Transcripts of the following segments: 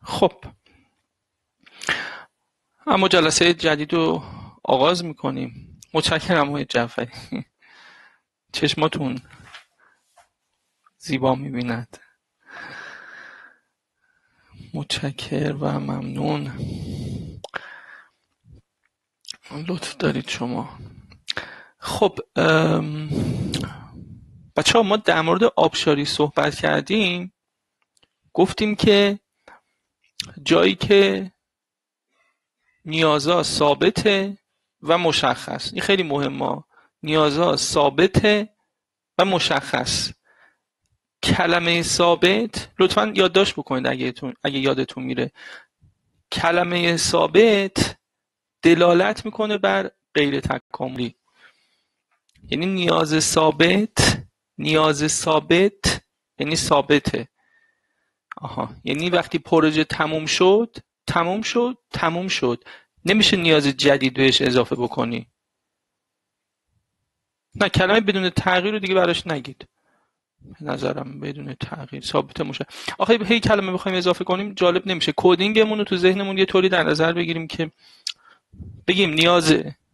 خب اما جلسه جدید رو آغاز میکنیم. متشکرم آقای جعفری. چشماتون زیبا میبیند. متشکر و ممنون، لطف دارید شما. خب بچه ها، ما در مورد آبشاری صحبت کردیم. گفتیم که جایی که نیازها ثابته و مشخص، این خیلی مهمه، نیازها ثابته و مشخص. کلمه ثابت لطفاً یادداشت بکنید اگه یادتون میره. کلمه ثابت دلالت میکنه بر غیر تکاملی. یعنی نیاز ثابت یعنی ثابته. یعنی وقتی پروژه تموم شد، نمیشه نیاز جدید بهش اضافه بکنی. نه، کلمه بدون تغییر رو دیگه براش نگید. به نظرم بدون تغییر ثابت میشه. آخه هی کلمه بخوایم اضافه کنیم جالب نمیشه. کدینگمون رو تو ذهنمون یه طوری در نظر بگیریم که بگیم نیاز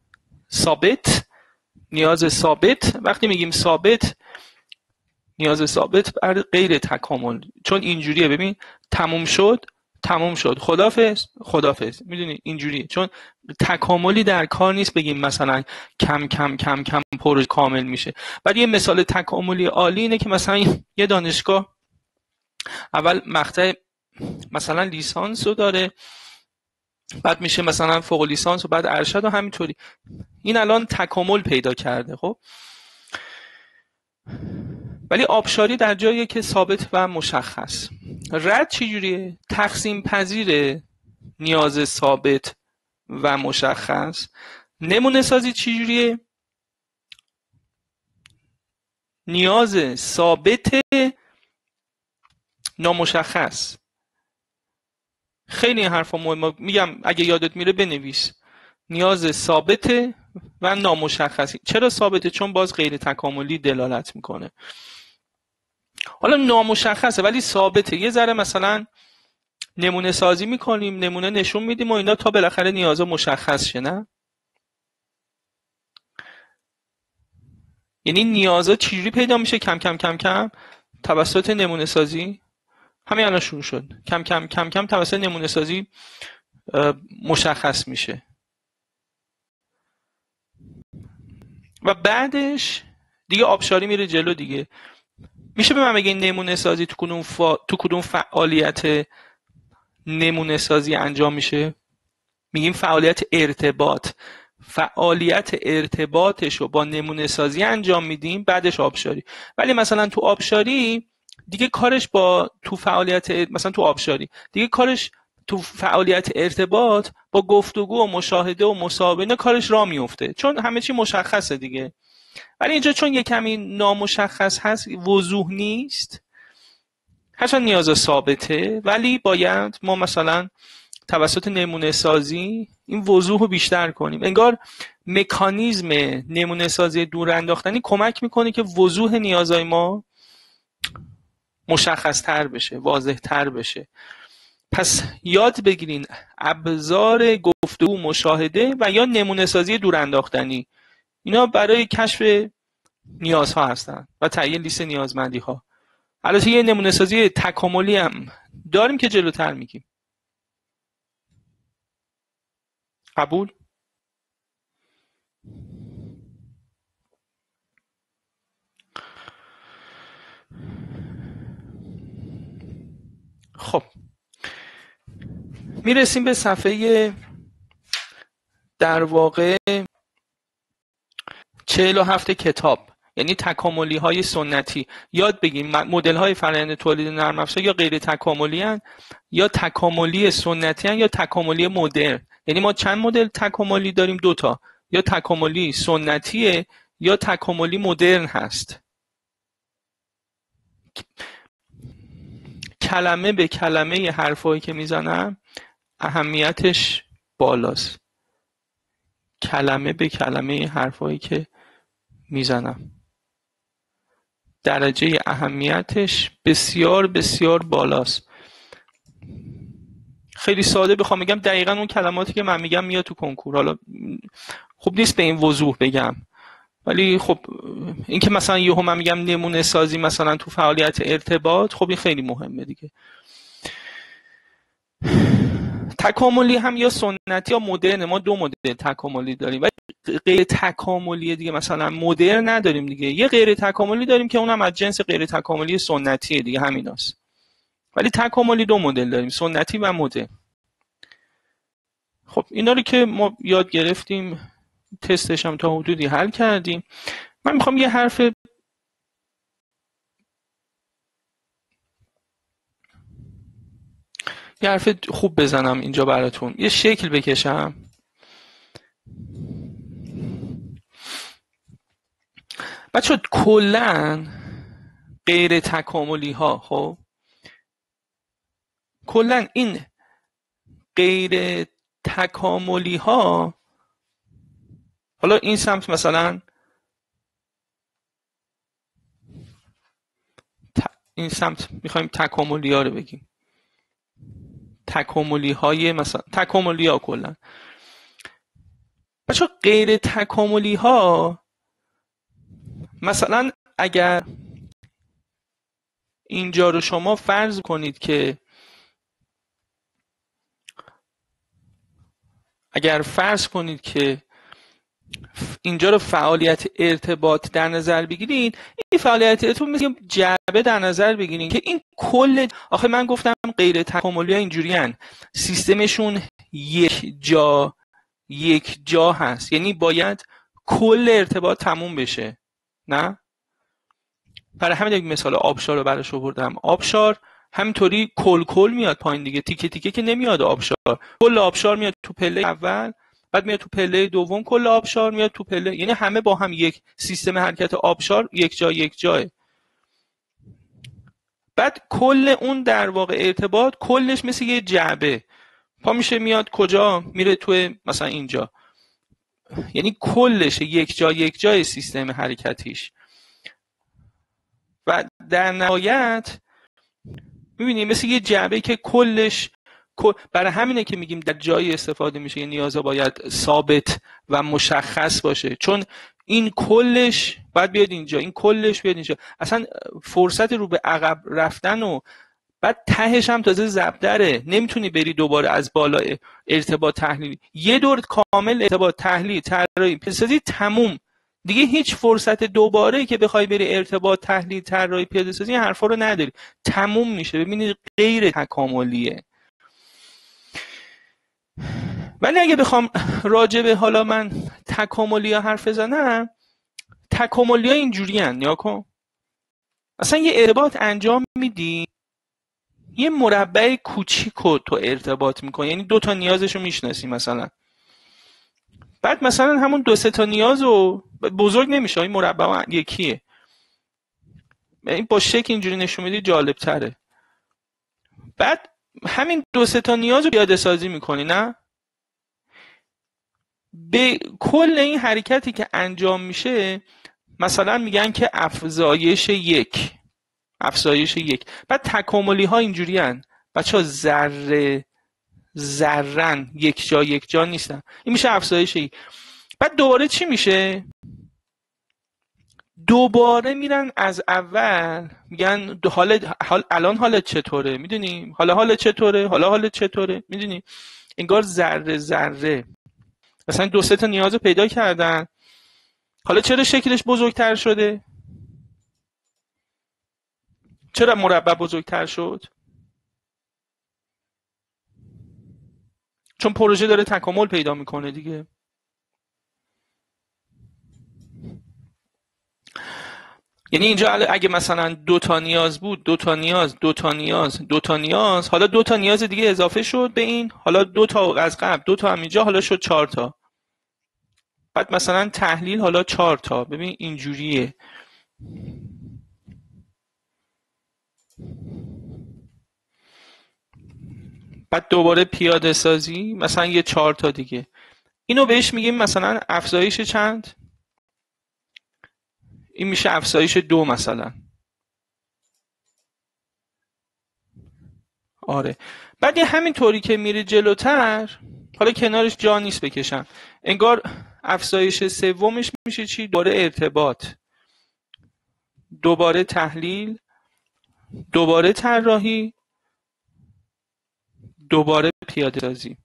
ثابت. وقتی میگیم ثابت، نیاز ثابت بر غیر تکامل. چون اینجوریه، ببین، تموم شد، خدافظ. میدونی اینجوریه، چون تکاملی در کار نیست بگیم مثلا کم کم کم کم پروژه کامل میشه. بعد یه مثال تکاملی عالی اینه که مثلا یه دانشگاه اول مقطع مثلا لیسانس رو داره، بعد میشه مثلا فوق لیسانس و بعد ارشد و همینطوری. این الان تکامل پیدا کرده. خب ولی آبشاری در جاییه که ثابت و مشخص. رد چجوریه؟ تقسیم پذیر نیاز ثابت و مشخص. نمونه سازی چجوریه؟ نیاز ثابت نامشخص. خیلی این حرفا مهمه، میگم اگه یادت میره بنویس. نیاز ثابت و نامشخصی. چرا ثابته؟ چون باز غیر تکاملی دلالت میکنه. حالا نامشخصه ولی ثابته. یه ذره مثلا نمونه سازی میکنیم، نمونه نشون میدیم و اینا تا بالاخره نیازا مشخص شه، نه؟ یعنی نیازا چجوری پیدا میشه؟ کم کم کم کم توسط نمونه سازی. همین الان شروع شد. کم کم کم کم توسط نمونه سازی مشخص میشه. و بعدش دیگه آبشاری میره جلو دیگه. میشه به من بگین نمونه سازی تو کدوم فعالیت نمونه سازی انجام میشه؟ میگیم فعالیت ارتباط. فعالیت ارتباطش رو با نمونه سازی انجام میدیم، بعدش آبشاری. ولی مثلا تو آبشاری دیگه کارش تو فعالیت ارتباط با گفتگو و مشاهده و مصاحبه کارش راه میفته، چون همه چی مشخصه دیگه. ولی اینجا چون یه کمی نامشخص هست، وضوح نیست، هرچند نیاز ثابته، ولی باید ما مثلا توسط نمونه سازی این وضوح رو بیشتر کنیم. انگار مکانیزم نمونه سازی دور انداختنی کمک میکنه که وضوح نیازهای ما مشخص تر بشه، واضح تر بشه. پس یاد بگیرین ابزار گفتگو، مشاهده و یا نمونه سازی دور انداختنی، اینا برای کشف نیازها هستن و تعیین لیست نیازمندی ها. البته یه نمونه سازی تکاملی هم داریم که جلوتر میگیم. قبول؟ خب میرسیم به صفحه در واقع 47 کتاب، یعنی تکاملی های سنتی. یاد بگیم مدل های فرآیند تولید نرم افزار یا غیر تکاملی هن، یا تکاملی سنتی هن، یا تکاملی مدرن. یعنی ما چند مدل تکاملی داریم؟ 2 تا، یا تکاملی سنتیه یا تکاملی مدرن هست. کلمه به کلمه حرفایی که میزنم اهمیتش بالاست. کلمه به کلمه حرفایی که میزنم درجه اهمیتش بسیار بسیار بالاست. خیلی ساده بخوام بگم دقیقاً اون کلماتی که من میگم میاد تو کنکور. حالا خوب نیست به این وضوح بگم، ولی خب این که مثلا یهو من میگم نمونه سازی مثلا تو فعالیت ارتباط، خب این خیلی مهمه دیگه. تکاملی هم یا سنتی یا مدرن. ما دو مدل تکاملی داریم و غیر تکاملی دیگه مثلا مدرن نداریم دیگه. یه غیر تکاملی داریم که اونم از جنس غیر تکاملی سنتیه دیگه، همیناست. ولی تکاملی دو مدل داریم، سنتی و مدرن. خب اینا رو که ما یاد گرفتیم، تستش هم تا حدودی حل کردیم. من میخوام یه حرف خوب بزنم اینجا براتون، یه شکل بکشم. بچه کلن غیر تکاملی ها، خب کلن این غیر تکاملی ها، حالا این سمت مثلا این سمت میخوایم تکاملی ها رو بگیم، تکاملی های مثلا تکاملی ها کلن. بچه غیر تکاملی ها مثلا اگر اینجا رو شما فرض کنید که اینجا رو فعالیت ارتباط در نظر بگیرید، این فعالیت ارتباط مثل جعبه در نظر بگیرید که این کل، آخه من گفتم غیر تکاملی ها اینجوریان، سیستمشون یک جا هست، یعنی باید کل ارتباط تموم بشه، نه؟ برای همین یک مثال آبشار رو براش آوردم. آبشار همینطوری کل میاد پایین دیگه، تیکه تیکه که نمیاد آبشار. کل آبشار میاد تو پله اول، بعد میاد تو پله دوم، کل آبشار میاد تو پله، یعنی همه با هم یک سیستم حرکت آبشار یک جاه. بعد کل اون در واقع ارتباط کلش مثل یه جعبه پا میشه، میاد کجا؟ میره تو مثلا اینجا، یعنی کلش یک جای سیستم حرکتیش. و در نهایت میبینیم مثل یه جعبه که کلش برای همینه که میگیم در جایی استفاده میشه، یه نیازها باید ثابت و مشخص باشه، چون این کلش باید بیاد اینجا، این کلش بیاد اینجا، اصلا فرصت رو به عقب رفتن و بعد تهش هم تازه زبدره، نمیتونی بری دوباره از بالا ارتباط تحلیلی، یه دور کامل ارتباط تحلیل طراحی پیاده‌سازی تموم دیگه، هیچ فرصت دوباره که بخوای بری ارتباط تحلیل طراحی پیاده‌سازی این حرفا رو نداری، تموم میشه. ببینید غیر تکاملیه. ولی اگه بخوام راجبه حالا من تکاملی ها حرف بزنم، تکاملی ها اینجوری هن، نیا کن اصلا یه ارتباط انجام میدی، یه مربع کوچیک رو تو ارتباط میکنی، یعنی دو تا نیازشو میشناسی مثلا، بعد مثلا همون دو سه تا نیاز رو بزرگ نمیشه، این مربع یکیه، این با شکل اینجوری نشون میدی جالب تره. بعد همین دو سه تا نیاز رو پیاده سازی میکنی، نه؟ به کل این حرکتی که انجام میشه مثلا میگن که افزایش یک. بعد تکاملی ها اینجوری هن بچه ها، ذرن یک جا نیستن، این میشه افزایش یک. بعد دوباره چی میشه؟ دوباره میرن از اول میگن الان حالت چطوره، میدونی؟ حالت چطوره، میدونی؟ انگار ذره مثلا دو سه تا نیاز پیدا کردن، حالا چرا شکلش بزرگتر شده؟ چرا مربع بزرگتر شد؟ چون پروژه داره تکامل پیدا میکنه دیگه. یعنی اینجا اگه مثلا دو تا نیاز بود، دو تا نیاز، حالا دو تا نیاز دیگه اضافه شد به این، حالا دو تا از قبل، دو تا هم اینجا، حالا شد 4 تا. بعد مثلا تحلیل حالا 4 تا. ببین اینجوریه. بعد دوباره پیاده سازی مثلا یه 4 تا دیگه. اینو بهش میگیم مثلا افزایش چند؟ این میشه افزایش 2 مثلا. آره. بعد یه همین طوری که میره جلوتر، حالا کنارش جا نیست بکشم، انگار افزایش سومش میشه چی؟ دوباره ارتباط، دوباره تحلیل، دوباره طراحی، دوباره پیاده سازی.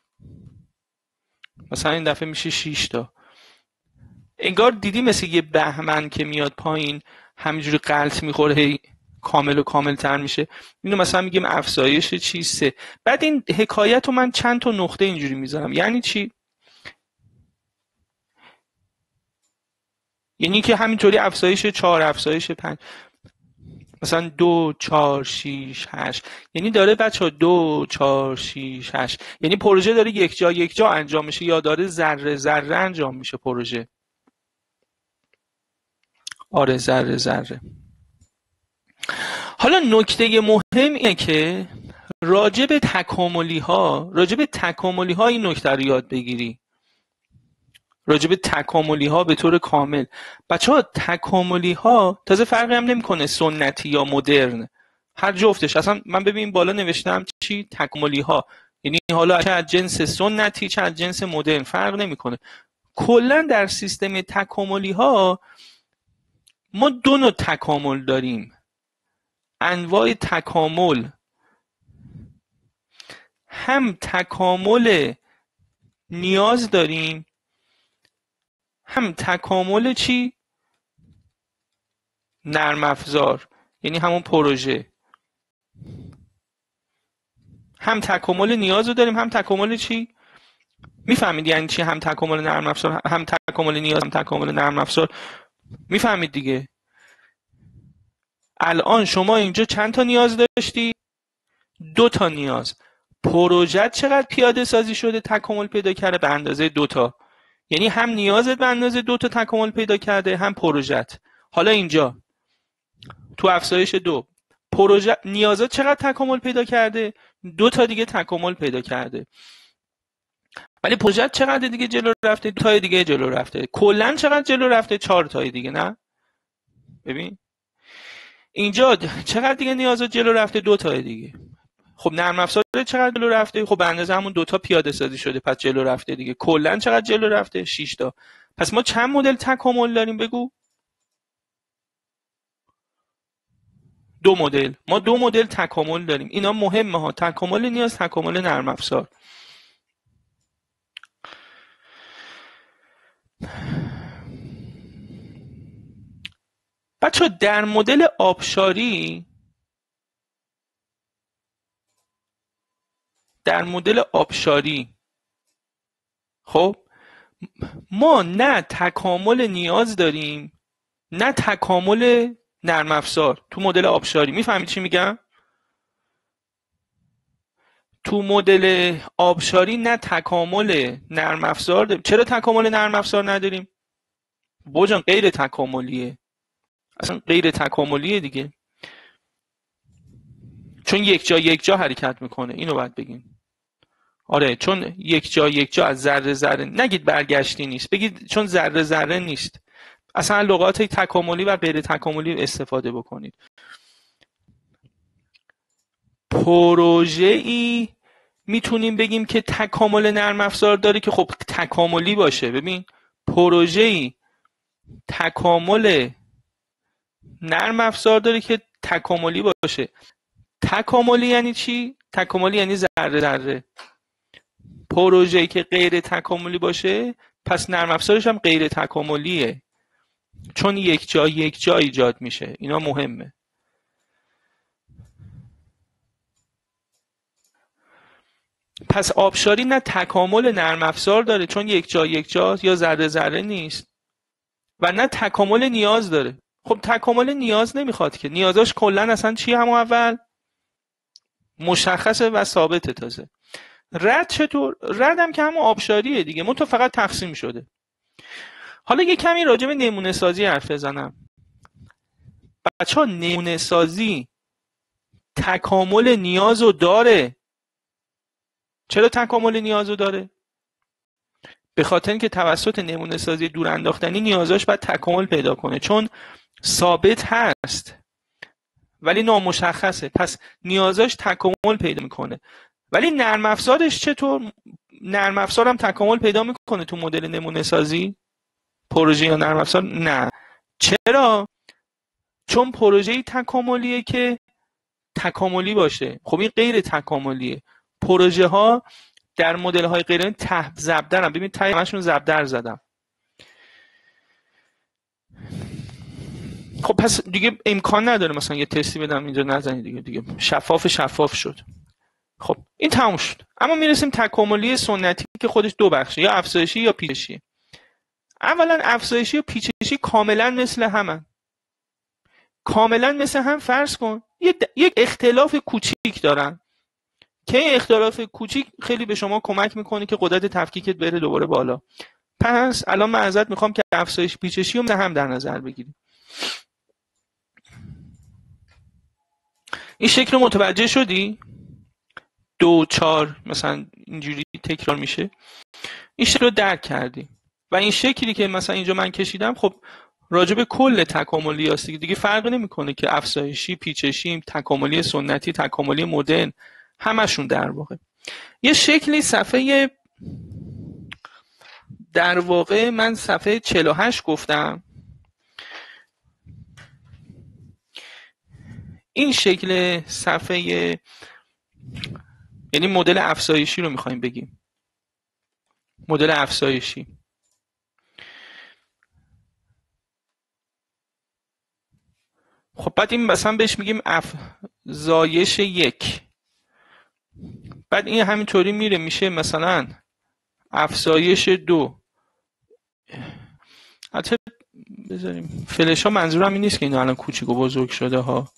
مثلا این دفعه میشه 6 تا. انگار دیدی مثل یه بهمن که میاد پایین همینجوری غلط میخوره، هی کامل و کامل تر میشه. اینو مثلا میگیم افزایش چی 3. بعد این حکایت رو من چند تا نقطه اینجوری میذارم. یعنی چی؟ یعنی که همینطوری افزایش 4، افزایش 5، مثلا 2 4 6 8. یعنی داره بچه ها 2 4 6 8، یعنی پروژه داره یک جا انجام میشه یا داره ذره ذره انجام میشه پروژه؟ آره ذره ذره. حالا نکته مهم اینه که راجع به تکاملی ها این نکته رو یاد بگیری. راجع به تکاملی ها به طور کامل. بچه ها تکاملی ها تازه فرقی هم نمیکنه سنتی یا مدرن، هر جفتش. اصلا من ببین بالا نوشتم چی؟ تکاملی ها. یعنی حالا چه از جنس سنتی چه از جنس مدرن فرق نمیکنه. کلا در سیستم تکاملی ها ما 2 نوع تکامل داریم. انواع تکامل، هم تکامل نیاز داریم، هم تکامل چی؟ نرم افزار، یعنی همون پروژه. هم تکامل نیاز رو داریم هم تکامل چی؟ میفهمید یعنی چی؟ هم تکامل نرم افزار هم تکامل نیاز هم تکامل نرم افزار. میفهمید دیگه؟ الان شما اینجا چند تا نیاز داشتی؟ 2 تا نیاز. پروژه چقدر پیاده سازی شده تکامل پیدا کرده؟ به اندازه 2 تا. یعنی هم نیازت به اندازه 2 تا تکامل پیدا کرده، هم پروژت. حالا اینجا تو افزایش 2 پروژه نیازات چقدر تکامل پیدا کرده؟ 2 تا دیگه تکامل پیدا کرده. ولی پروژه چقدر دیگه جلو رفته؟ 2 تا دیگه جلو رفته. کلا چقدر جلو رفته؟ 4 تا دیگه. نه ببین اینجا چقدر دیگه نیازات جلو رفته؟ 2 تا دیگه. خب نرم افزار چقدر جلو رفته؟ خب به اندازه همون 2 تا پیاده سازی شده، پس جلو رفته دیگه. کلا چقدر جلو رفته؟ 6 تا. پس ما چند مدل تکامل داریم بگو؟ 2 مدل. ما 2 مدل تکامل داریم. اینا مهمه ها. تکامل نیاز، تکامل نرم افزار. بچه در مدل آبشاری خب ما نه تکامل نیاز داریم نه تکامل نرم افزار تو مدل آبشاری. میفهمید چی میگم؟ تو مدل آبشاری نه تکامل نرم افزار داریم. چرا تکامل نرم افزار نداریم؟ بوجان غیر تکاملیه. اصلا غیر تکاملیه دیگه، چون یک جا حرکت میکنه. اینو باید بگیم. آره چون یک جا از ذره ذره، نگید برگشتی نیست، بگید چون ذره ذره نیست. اصلا لغات تکاملی و غیر تکاملی استفاده بکنید. پروژه‌ای میتونیم بگیم که تکامل نرم افزار داره که خب تکاملی باشه. ببین پروژه‌ای تکامل نرم افزار داره که تکاملی باشه. تکاملی یعنی چی؟ تکاملی یعنی ذره ذره. پروژه‌ای که غیر تکاملی باشه پس نرم افزارش هم غیر تکاملیه، چون یک جا ایجاد میشه. اینا مهمه. پس آبشاری نه تکامل نرم افزار داره چون یک جا یا ذره ذره نیست، و نه تکامل نیاز داره. خب تکامل نیاز نمیخواد که، نیازاش کلا اصلا چی؟ همون اول مشخصه و ثابته. تازه رد چطور؟ رد هم که همون آبشاریه دیگه، منتها فقط تقسیم شده. حالا یه کمی راجع به نمونه سازی حرف بزنم. بچه‌ها نمونه سازی تکامل نیازو داره. چرا تکامل نیازو داره؟ به خاطر اینکه توسط نمونه سازی دور انداختنی نیازاش باید تکامل پیدا کنه، چون ثابت هست ولی نامشخصه، پس نیازاش تکامل پیدا میکنه. ولی نرم افزارش چطور؟ نرم افزار هم تکامل پیدا میکنه تو مدل نمونه سازی؟ پروژه یا نرم افزار؟ نه. چرا؟ چون پروژه تکاملیه که تکاملی باشه. خب این غیر تکاملیه. پروژه ها در مدل های غیر زبدر هم، ببینید تایی همشون زبدر زدم. خب پس دیگه امکان نداره مثلا یه تستی بدم اینجا نزنید دیگه شفاف شد. خب این تموم شد. اما میرسیم تکاملی سنتی که خودش دو بخشه، یا افزایشی یا پیچشی. اولا افزایشی و پیچشی کاملا مثل همن. کاملا مثل هم فرض کن یک اختلاف کوچیک دارن که این اختلاف کوچیک خیلی به شما کمک میکنه که قدرت تفکیکت بره دوباره بالا. پس الان من ازت میخوام که افزایش پیچشی رو هم در نظر بگیری. این شکل رو متوجه شدی؟ 2 4 مثلا اینجوری تکرار میشه. این شکل رو درک کردی و این شکلی که مثلا اینجا من کشیدم خب راجب کل تکاملی هست دیگه فرق نمیکنه که افزایشی، پیچشی، تکاملی سنتی، تکاملی مدرن، همشون در واقع یه شکلی. صفحه در واقع من صفحه 48 گفتم این شکل صفحه، یعنی مدل افزایشی رو میخوایم بگیم، مدل افزایشی. خب بعد این مثلا بهش میگیم افزایش 1. بعد این همینطوری میره میشه مثلا افزایش 2. حتی بذاریم فلش ها، منظورم این نیست که اینا الان کوچیک و بزرگ شده ها.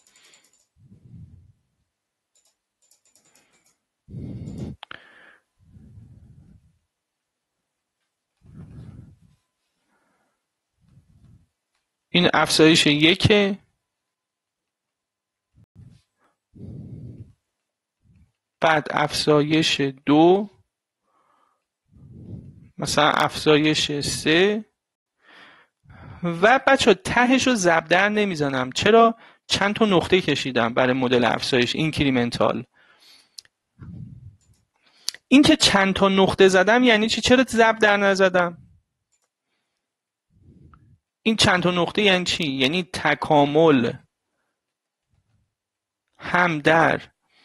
این افزایش 1، بعد افزایش 2، مثلا افزایش 3 و بچه تهش رو زبدر نمیزنم. چرا؟ چند تا نقطه کشیدم برای مدل افزایش اینکریمنتال. این که چند تا نقطه زدم یعنی چی؟ چرا زبدر نزدم؟ این چند تا نقطه یعنی چی؟ یعنی تکامل هم در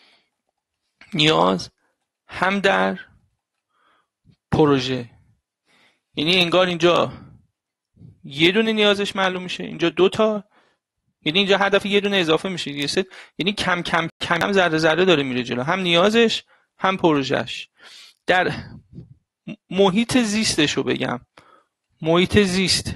نیاز هم در پروژه. یعنی انگار اینجا یه دونه نیازش معلوم میشه، اینجا 2 تا، یعنی اینجا هدف یه دونه اضافه میشه دیگه. یعنی کم کم کم ذره ذره داره میره جلو، هم نیازش هم پروژهش. در محیط زیستش رو بگم، محیط زیست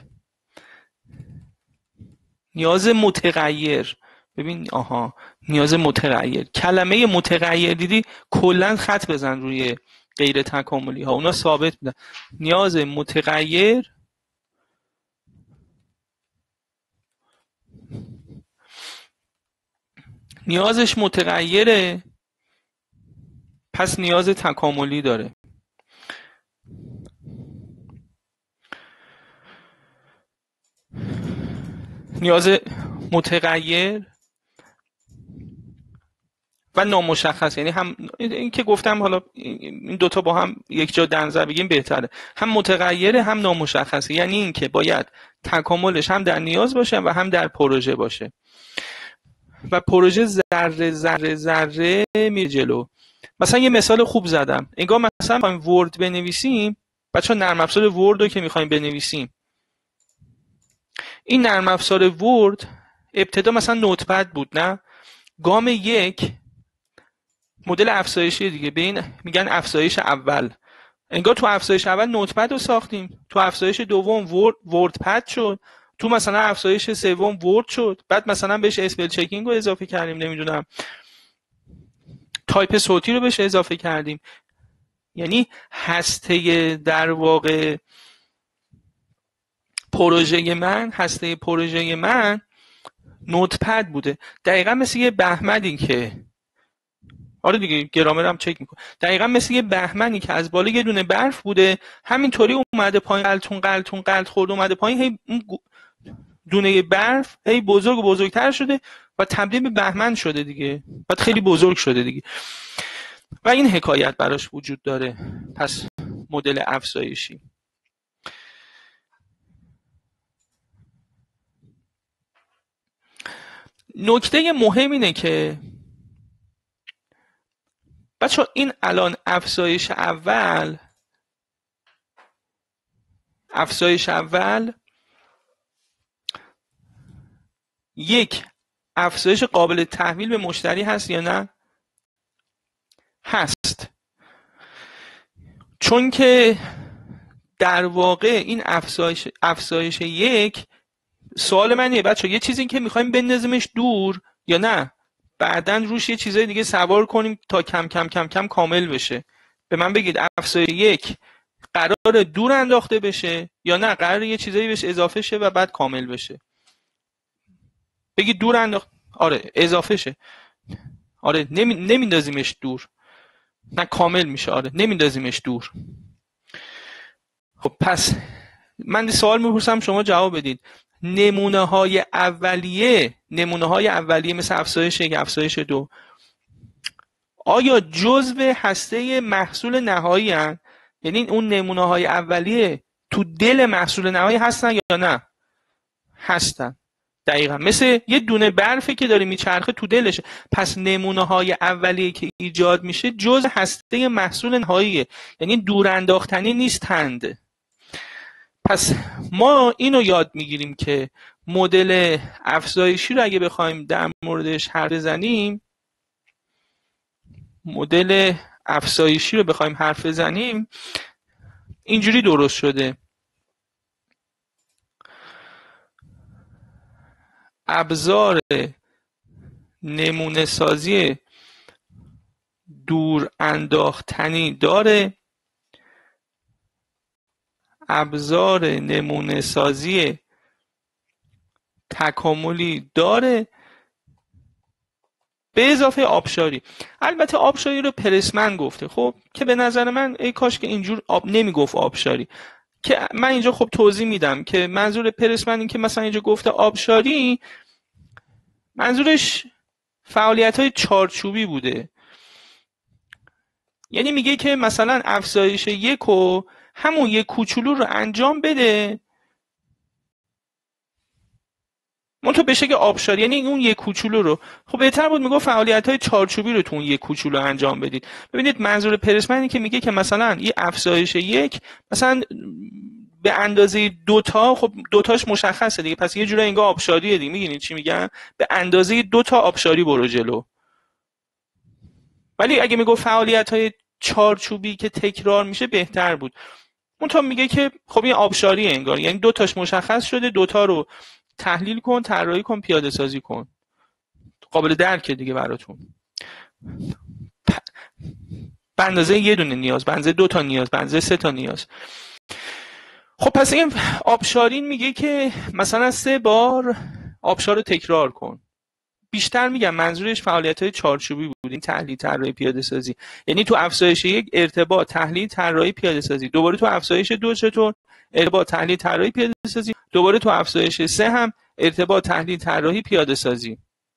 نیاز متغیر. ببین نیاز متغیر، کلمه متغیر دیدی کلا خط بزن روی غیر تکاملی ها، اونا ثابت میدن. نیاز متغیر نیازش متغیره، پس نیاز تکاملی داره. نیاز متغیر و نامشخص، یعنی هم این که گفتم حالا این دوتا با هم یک جا در نظر بگیم بهتره، هم متغیره هم نامشخصه. یعنی این که باید تکاملش هم در نیاز باشه و هم در پروژه باشه و پروژه ذره ذره ذره میره جلو. مثلا یه مثال خوب زدم، انگار مثلا میخوایم ورد بنویسیم. بچه‌ها نرم افزار ورد رو که میخوایم بنویسیم، این نرم افزار ورد ابتدا مثلا نوتپد بود، نه؟ گام 1 مدل افزایشی دیگه، به این میگن افزایش اول. انگار تو افزایش اول نوتپد رو ساختیم، تو افزایش دوم وردپد شد، تو مثلا افزایش سوم ورد شد، بعد مثلا بهش اسپل چکینگ رو اضافه کردیم، نمیدونم تایپ صوتی رو بهش اضافه کردیم. یعنی هسته در واقع هسته پروژه من نوتپد بوده. دقیقا مثل یه بهمنی که آره دیگه گرامرم چک میکنه، دقیقا مثل یه بهمنی که از بالا یه دونه برف بوده، همینطوری اومده پایین، قلتون قلت خورد اومده پایین، هی دونه برف هی بزرگ و بزرگتر شده و تبدیل به بهمن شده دیگه، بعد خیلی بزرگ شده دیگه و این حکایت براش وجود داره. پس مدل افزایشی. نکته مهم اینه که بچه این الان افزایش اول یک افزایش قابل تحویل به مشتری هست یا نه؟ هست. چون که در واقع این افزایش یک، سوال منه بچه یه چیزی که میخوایم بندازیمش دور یا نه بعداً روش یه چیزای دیگه سوار کنیم تا کم کم کم کم کامل بشه؟ به من بگید افزایش یک قرار دور انداخته بشه یا نه قرار یه چیزایی بهش اضافه شه و بعد کامل بشه؟ بگید دور انداخت. آره اضافه شه. آره نمیندازیمش دور. نه کامل میشه. آره نمیندازیمش دور. خب پس من سوال میپرسم شما جواب بدید. نمونه های اولیه مثل افزایش یک، افزایش دو آیا جزو هسته محصول نهایی هستند؟ یعنی اون نمونه های اولیه تو دل محصول نهایی هستن یا نه؟ هستن. دقیقا مثل یه دونه برفی که داره میچرخه تو دلشه. پس نمونه های اولیه که ایجاد میشه جزء هسته محصول نهاییه، یعنی دور انداختنی نیستند. پس ما اینو یاد میگیریم که مدل افزایشی رو اگه بخوایم در موردش حرف بزنیم، اینجوری درست شده. ابزار نمونه سازی دور انداختنی داره، ابزار نمونه سازی تکاملی داره، به اضافه آبشاری. البته آبشاری رو پرسمن گفته، خب که به نظر من ای کاش که اینجور نمیگفت آبشاری، که من اینجا خب توضیح میدم که منظور پرسمن این که مثلا اینجا گفته آبشاری منظورش فعالیت‌های چارچوبی بوده. یعنی میگه که مثلا افزایش یک و همون یک کوچولو رو انجام بده منتها بشه که آبشاری، یعنی اون یک کوچولو رو. خب بهتر بود میگه فعالیت‌های چارچوبی رو تو اون یک کوچولو انجام بدید. ببینید منظور پرسمنی که میگه که مثلا این افزایش یک مثلا به اندازه دوتا، خب دوتاش مشخصه دیگه، پس یه جوری انگار آبشاریه دیگه. میگینید چی میگم؟ به اندازه دوتا آبشاری برو جلو. ولی اگه میگه فعالیت‌های چارچوبی که تکرار میشه بهتر بود. منتها میگه که خب این آبشاریه انگار، یعنی دوتاش مشخص شده، دوتا رو تحلیل کن، طراحی کن، پیاده سازی کن، قابل درکه دیگه براتون. به اندازه یه دونه نیاز، به اندازه دو تا نیاز، به اندازه سه تا نیاز. خب پس این آبشارین میگه که مثلا 3 بار آبشار رو تکرار کن. بیشتر میگم منظورش فعالیت‌های چارچوبی بود، این تحلیل، طراحی، پیاده سازی. یعنی تو افزایش یک ارتباط، تحلیل، طراحی، پیاده سازی. دوباره تو افزایش دو چطور؟ ارتباط، تحلیل، طراحی، پیاده سازی. دوباره تو افزایش 3 هم ارتباط، تحلیل، طراحی، پیاده سازی.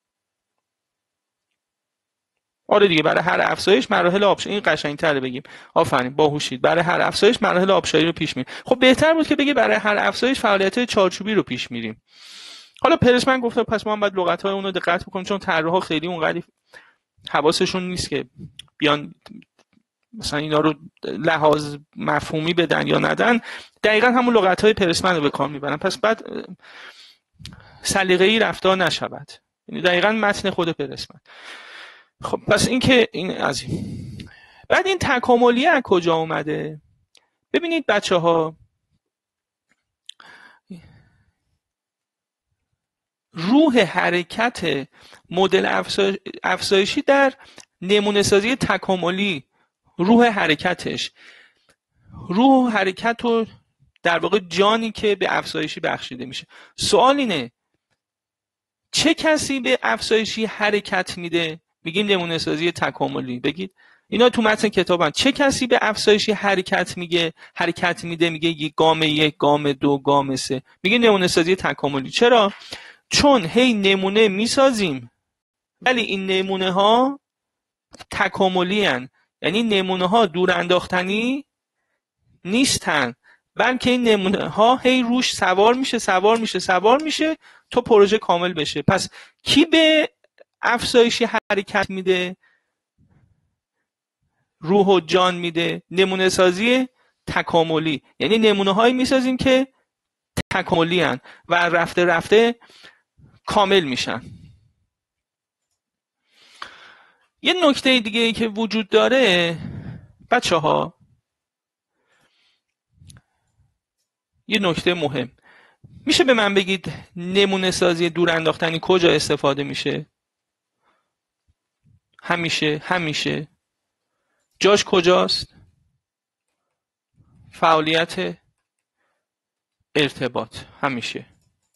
آره دیگه، برای هر افزایش مراحل آبشاری، این قشنگ‌تره بگیم. آفرین، باهوشید. برای هر افزایش مراحل آبشاری رو پیش میریم. خب بهتر بود که بگه برای هر افزایش فعالیت‌های چارچوبی رو پیش میریم. حالا پرسمن گفته پس ما هم باید لغت‌های اون رو دقت بکنیم، چون طراحا خیلی اونقدر حواسشون نیست که بیان مثلا اینا رو لحاظ مفهومی بدن یا ندن، دقیقاً همون لغت‌های پرسمن رو به کار میبرن. پس بعد سلیقه‌ای رفتار نشود، یعنی دقیقاً متن خود پرسمن. خب پس این که این از این. بعد این تکاملی از کجا اومده؟ ببینید بچه‌ها، روح حرکت مدل افزایشی در نمونه سازی تکاملی، روح حرکتش، روح حرکت و در واقع جانی که به افزایشی بخشیده میشه. سوال اینه چه کسی به افزایشی حرکت میده؟ بگیم نمونه سازی تکاملی. بگید اینا تو متن کتابن. چه کسی به افزایشی حرکت میده میگه یک گام 1 گام 2 گام 3، میگه نمونه سازی تکاملی. چرا؟ چون هی نمونه میسازیم ولی این نمونه ها تکاملی هن. یعنی نمونه ها دور انداختنی نیستن، بلکه این نمونه ها هی روش سوار میشه تا پروژه کامل بشه. پس کی به افزایشی حرکت میده؟ روح و جان میده؟ نمونه سازی تکاملی. یعنی نمونه هایی میسازیم که تکاملی هن و رفته رفته کامل میشن. یه نکته دیگه ای که وجود داره بچه ها، یه نکته مهم، میشه به من بگید نمونه سازی دور انداختنی کجا استفاده میشه؟ همیشه جاش کجاست؟ فعالیت ارتباط. همیشه.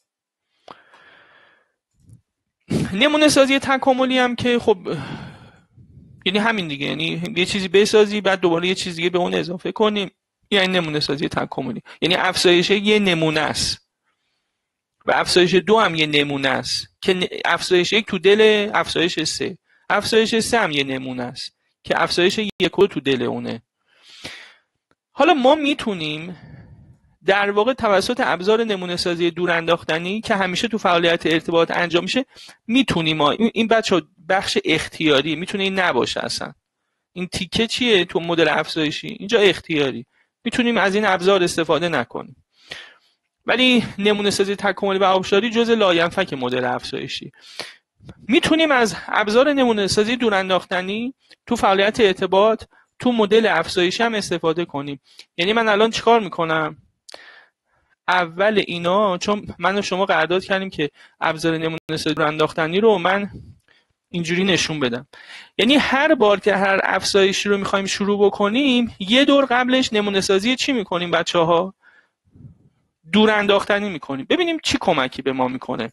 نمونه سازی تکاملی هم که خب یعنی همین دیگه، یعنی یه چیزی بسازی بعد دوباره یه چیز دیگه به اون اضافه کنیم، یعنی نمونه سازی تکاملی. یعنی افزایش یه نمونه است و افزایش 2 هم یه نمونه است که افزایش 1 تو دل افزایش 3، افزایش 3 هم یه نمونه است که افزایش 1 تو دل اونه. حالا ما میتونیم در واقع توسط ابزار نمونه سازی دور انداختنی که همیشه تو فعالیت ارتباط انجام میشه میتونیم، این بچه بخش اختیاری میتونه این نباشه اصلا. این تیکه چیه تو مدل افزایشی؟ اینجا اختیاری، میتونیم از این ابزار استفاده نکنیم. ولی نمونه سازی تکاملی و آبشاری جزء لاینفک مدل افزایشی. میتونیم از ابزار نمونه سازی دور انداختنی تو فعالیت ارتباط تو مدل افزایشی هم استفاده کنیم. یعنی من الان چیکار میکنم؟ اول اینا، چون من و شما قرارداد کردیم که ابزار نمونه سازی دور انداختنی رو من اینجوری نشون بدم. یعنی هر بار که هر افزایشی رو میخوایم شروع بکنیم یه دور قبلش نمونه سازی چی میکنیم بچه‌ها؟ دور انداختنی میکنیم، ببینیم چی کمکی به ما میکنه.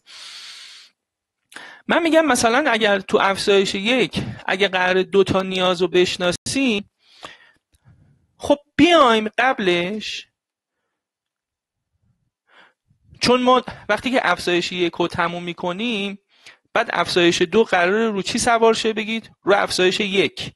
من میگم مثلا اگر تو افزایش 1 اگه قرار 2 تا نیاز رو بشناسیم، خب بیایم قبلش، چون ما وقتی که افزایش 1 رو تموم میکنیم بعد افزایش 2 قراره رو چی سوار شه؟ بگید رو افزایش 1.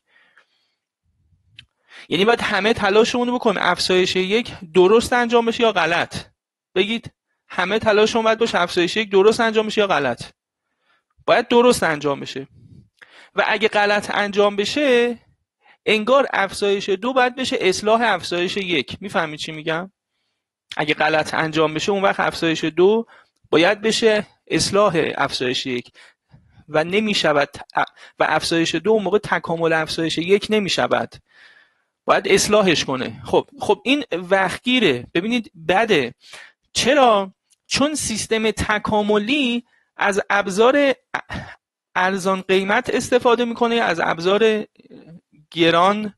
یعنی باید همه تلاشمون رو بکنیم افزایش 1 درست انجام بشه یا غلط. بگید همه تلاشمون باید باشه افزایش 1 درست انجام بشه یا غلط؟ باید درست انجام بشه. و اگه غلط انجام بشه انگار افزایش 2 باید بشه اصلاح افزایش 1. میفهمید چی میگم؟ اگه غلط انجام بشه اون وقت افزایش 2 باید بشه اصلاح افزایش 1 و نمیشود، و افزایش 2 اون موقع تکامل افزایش 1 نمیشود، باید اصلاحش کنه. خب این وقتگیره. ببینید بده. چرا؟ چون سیستم تکاملی از ابزار ارزان قیمت استفاده میکنه، از ابزار گران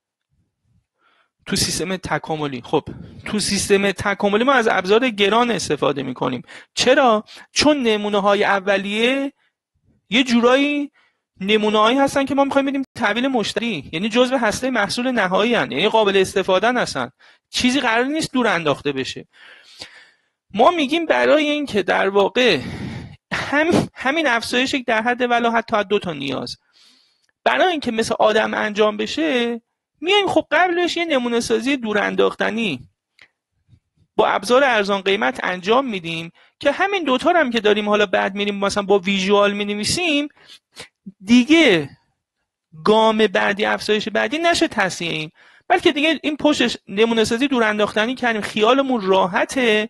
تو سیستم تکاملی. خب تو سیستم تکاملی ما از ابزار گران استفاده میکنیم. چرا؟ چون نمونه های اولیه یه جورایی نمونه هایی هستن که ما میخوایم بدیم تحویل مشتری، یعنی جزء هسته محصول نهایی هستن، یعنی قابل استفاده هستن، چیزی قرار نیست دور انداخته بشه. ما میگیم برای این که در واقع همین افزایش در حد ولو حتی 2 تا نیاز برای این که مثل آدم انجام بشه، میایم خب قبلش یه نمونه سازی دور انداختنی با ابزار ارزان قیمت انجام میدیم که همین دوتا هم که داریم حالا بعد میریم مثلا با ویژوال مینویسیم، دیگه گام بعدی افزایش بعدی نشه تصحیح، بلکه دیگه این پشتش نمونه سازی دور انداختنی کردیم، خیالمون راحته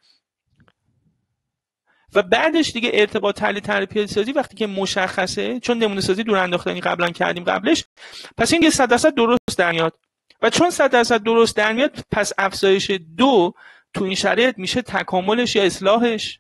و بعدش دیگه ارتباط تحلیل پیاده سازی وقتی که مشخصه، چون نمونه سازی دور انداختنی قبلا کردیم قبلش، پس این یه 100% درست در میاد و چون 100% درست در میاد پس افزایش 2 تو این شرایط میشه تکاملش یا اصلاحش؟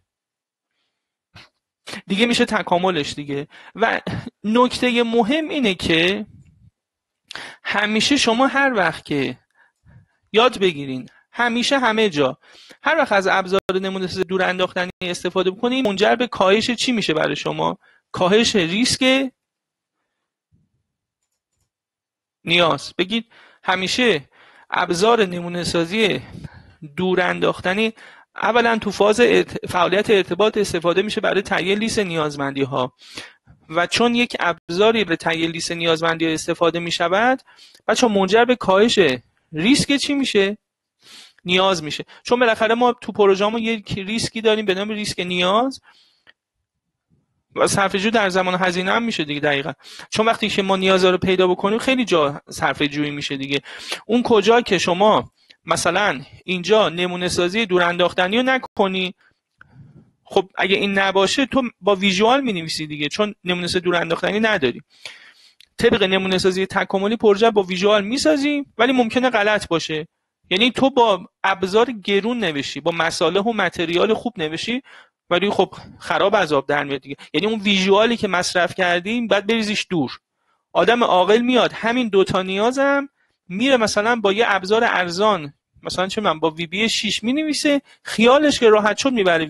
دیگه میشه تکاملش دیگه. و نکته مهم اینه که همیشه شما هر وقت که یاد بگیرین، همیشه همه جا هر وقت از ابزار نمونه سازی دور انداختنی استفاده بکنید منجر به کاهش چی میشه برای شما؟ کاهش ریسک نیاز. بگید همیشه ابزار نمونه سازی دور انداختنی اولا تو فاز فعالیت ارتباط استفاده میشه برای تهیه لیست نیازمندی ها و چون یک ابزاری به تهیه لیست نیازمندی ها استفاده میشود بچه منجر به کاهش ریسک چی میشه؟ نیاز میشه. چون بالاخره ما تو پروژه‌مون یک ریسکی داریم به نام ریسک نیاز و صرفه‌جویی در زمان هزینه هم میشه دیگه. دقیقاً چون وقتی که ما نیازا رو پیدا بکنیم خیلی جا صرفه‌جویی میشه دیگه. اون کجا که شما مثلا اینجا نمونه سازی دور انداختنی رو نکنی، خب اگه این نباشه تو با ویژوال مینویسی دیگه، چون نمونه سازی دور انداختنی نداری. طبق نمونه سازی تکاملی پروژه با ویژوال میسازی ولی ممکنه غلط باشه. یعنی تو با ابزار گرون نوشی، با مصالح و متریال خوب نوشی ولی خب خراب از آب در میاد دیگه. یعنی اون ویژوالی که مصرف کردیم بعد بریزیش دور. آدم عاقل میاد همین دوتا نیازم میره مثلا با یه ابزار ارزان مثلا چه من با وی بی 6 مینویسه، خیالش که راحت شد میبره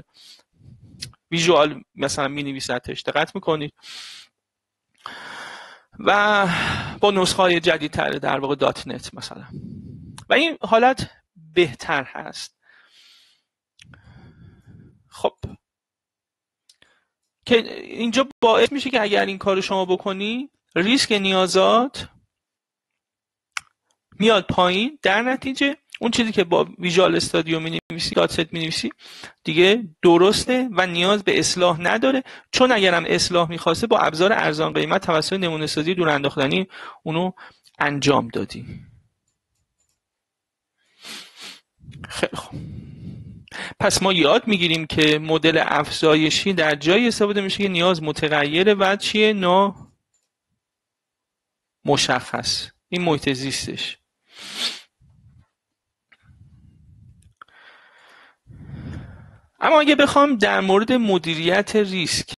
ویژوال مثلا مینویسه. دقت میکنید؟ و با نسخه های جدیدتر در واقع دات نت مثلا و این حالت بهتر هست. خب که اینجا باعث میشه که اگر این کار شما بکنی ریسک نیازات میاد پایین، در نتیجه اون چیزی که با ویژوال استودیو مینویسی، دات ست مینویسی دیگه درسته و نیاز به اصلاح نداره، چون اگرم اصلاح میخواسته با ابزار ارزان قیمت توسط نمونه سازی دور انداختنی اونو انجام دادی. خیلی خوب. پس ما یاد میگیریم که مدل افزایشی در جای استفاده میشه که نیاز متغیره و چیه؟ مشخص. این محیط زیستش. اما اگه بخوام در مورد مدیریت ریسک،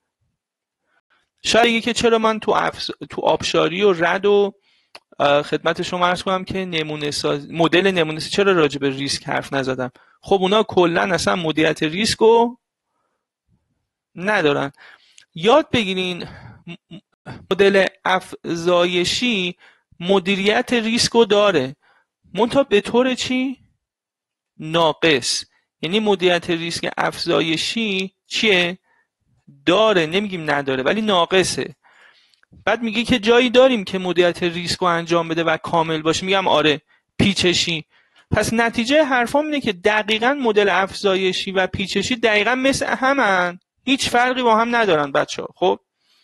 شاید که چرا من تو آبشاری و رد و خدمت شما عرض کنم که مدل نمونه سازی چرا راجع به ریسک حرف نزدم؟ خب اونا کلا اصلا مدیریت ریسک رو ندارن. یاد بگیرین مدل افزایشی مدیریت ریسک رو داره، منتها به طور چی؟ ناقص. یعنی مدیریت ریسک افزایشی چیه؟ داره، نمیگیم نداره ولی ناقصه. بعد میگه که جایی داریم که مدیریت ریسک رو انجام بده و کامل باشه، میگم آره. پیچشی. پس نتیجه حرفام اینه که دقیقاً مدل افزایشی و پیچشی دقیقاً مثل همن، هیچ فرقی با هم ندارن بچه‌ها. خب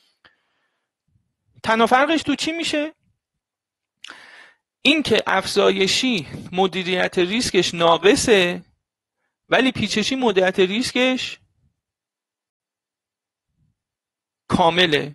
تنها فرقش تو چی میشه؟ این که افزایشی مدیریت ریسکش ناقصه ولی پیچشی مدیریت ریسکش کامله.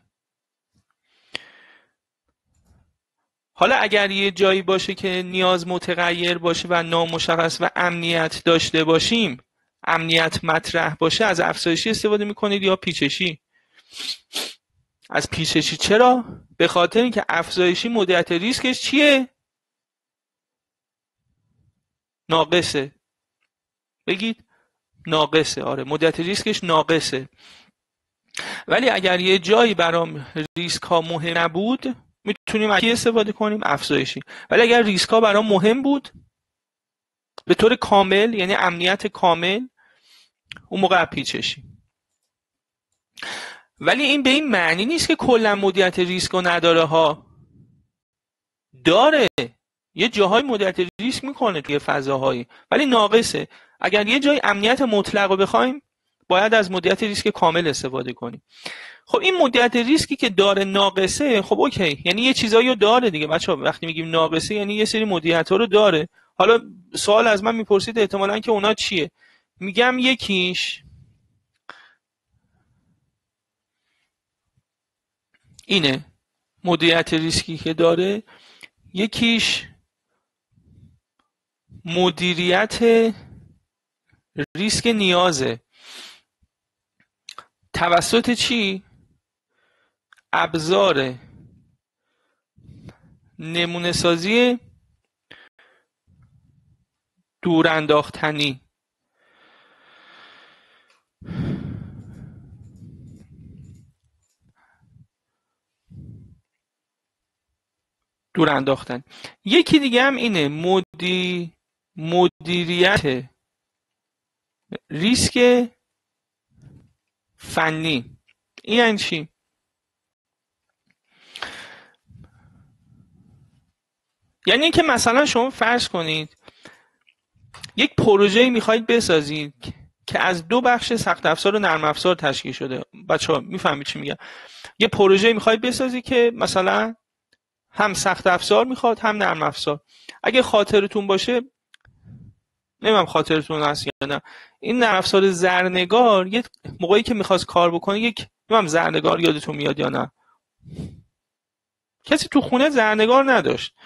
حالا اگر یه جایی باشه که نیاز متغیر باشه و نامشخص و امنیت داشته باشیم، امنیت مطرح باشه، از افزایشی استفاده میکنید یا پیچشی؟ از پیچشی. چرا؟ به خاطر اینکه افزایشی مدیریت ریسکش چیه؟ ناقصه. بگید ناقصه. آره مدیریت ریسکش ناقصه. ولی اگر یه جایی برام ریسک ها مهم نبود میتونیم از کی استفاده کنیم؟ افزایشی. ولی اگر ریسک ها برام مهم بود به طور کامل، یعنی امنیت کامل، اون موقع پیچشی. ولی این به این معنی نیست که کلا مدیریت ریسک رو نداره ها. داره. یه جاهای مدیریت ریسک میکنه توی فضاهایی ولی ناقصه. اگر یه جای امنیت مطلق رو بخوایم باید از مدیریت ریسک کامل استفاده کنیم. خب این مدیریت ریسکی که داره ناقصه، خب اوکی، یعنی یه چیزایی رو داره دیگه بچه‌ها. وقتی میگیم ناقصه یعنی یه سری مدیریت‌ها رو داره. حالا سوال از من میپرسید احتمالاً که اونا چیه؟ میگم یکیش اینه، مدیریت ریسکی که داره. یکیش مدیریت ریسک نیازه. توسط چی؟ ابزار نمونه سازی دور انداختنی. دور انداختن. یکی دیگه هم اینه مدیریت ریسک فنی. این یعنی چی؟ یعنی اینکه مثلا شما فرض کنید یک پروژه میخواید بسازید که از دو بخش سخت افزار و نرم افزار تشکیل شده. بچه‌ها میفهمید چی میگم؟ یه پروژه میخواید بسازید که مثلا هم سخت افزار میخواد هم نرم افزار. اگه خاطرتون باشه، نمیدونم خاطرتون هست یا نه، این نرم افزار زرنگار یه موقعی که میخواست کار بکنه، یک نمیدونم زرنگار یادتون میاد یا نه، کسی تو خونه زرنگار نداشت،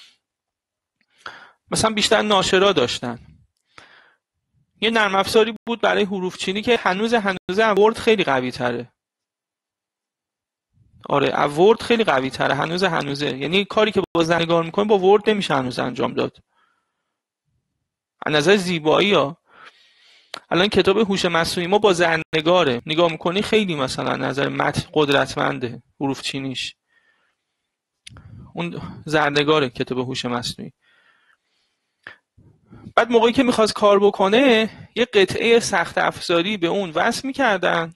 مثلا بیشتر ناشرا داشتن. یه نرم افزاری بود برای حروف چینی که هنوز ورد خیلی قوی تره. آره ورد خیلی قوی تره هنوزه. یعنی کاری که با زرنگار میکنه با ورد نمیشه هنوز انجام داد از نظر زیبایی ها. الان کتاب هوش مصنوعی ما با زرنگاره، نگاه میکنی خیلی مثلا نظر متن قدرتمنده حروف چینیش، اون زرنگاره کتاب هوش مصنوعی. بعد موقعی که میخواست کار بکنه یه قطعه سخت افزاری به اون وصل میکردن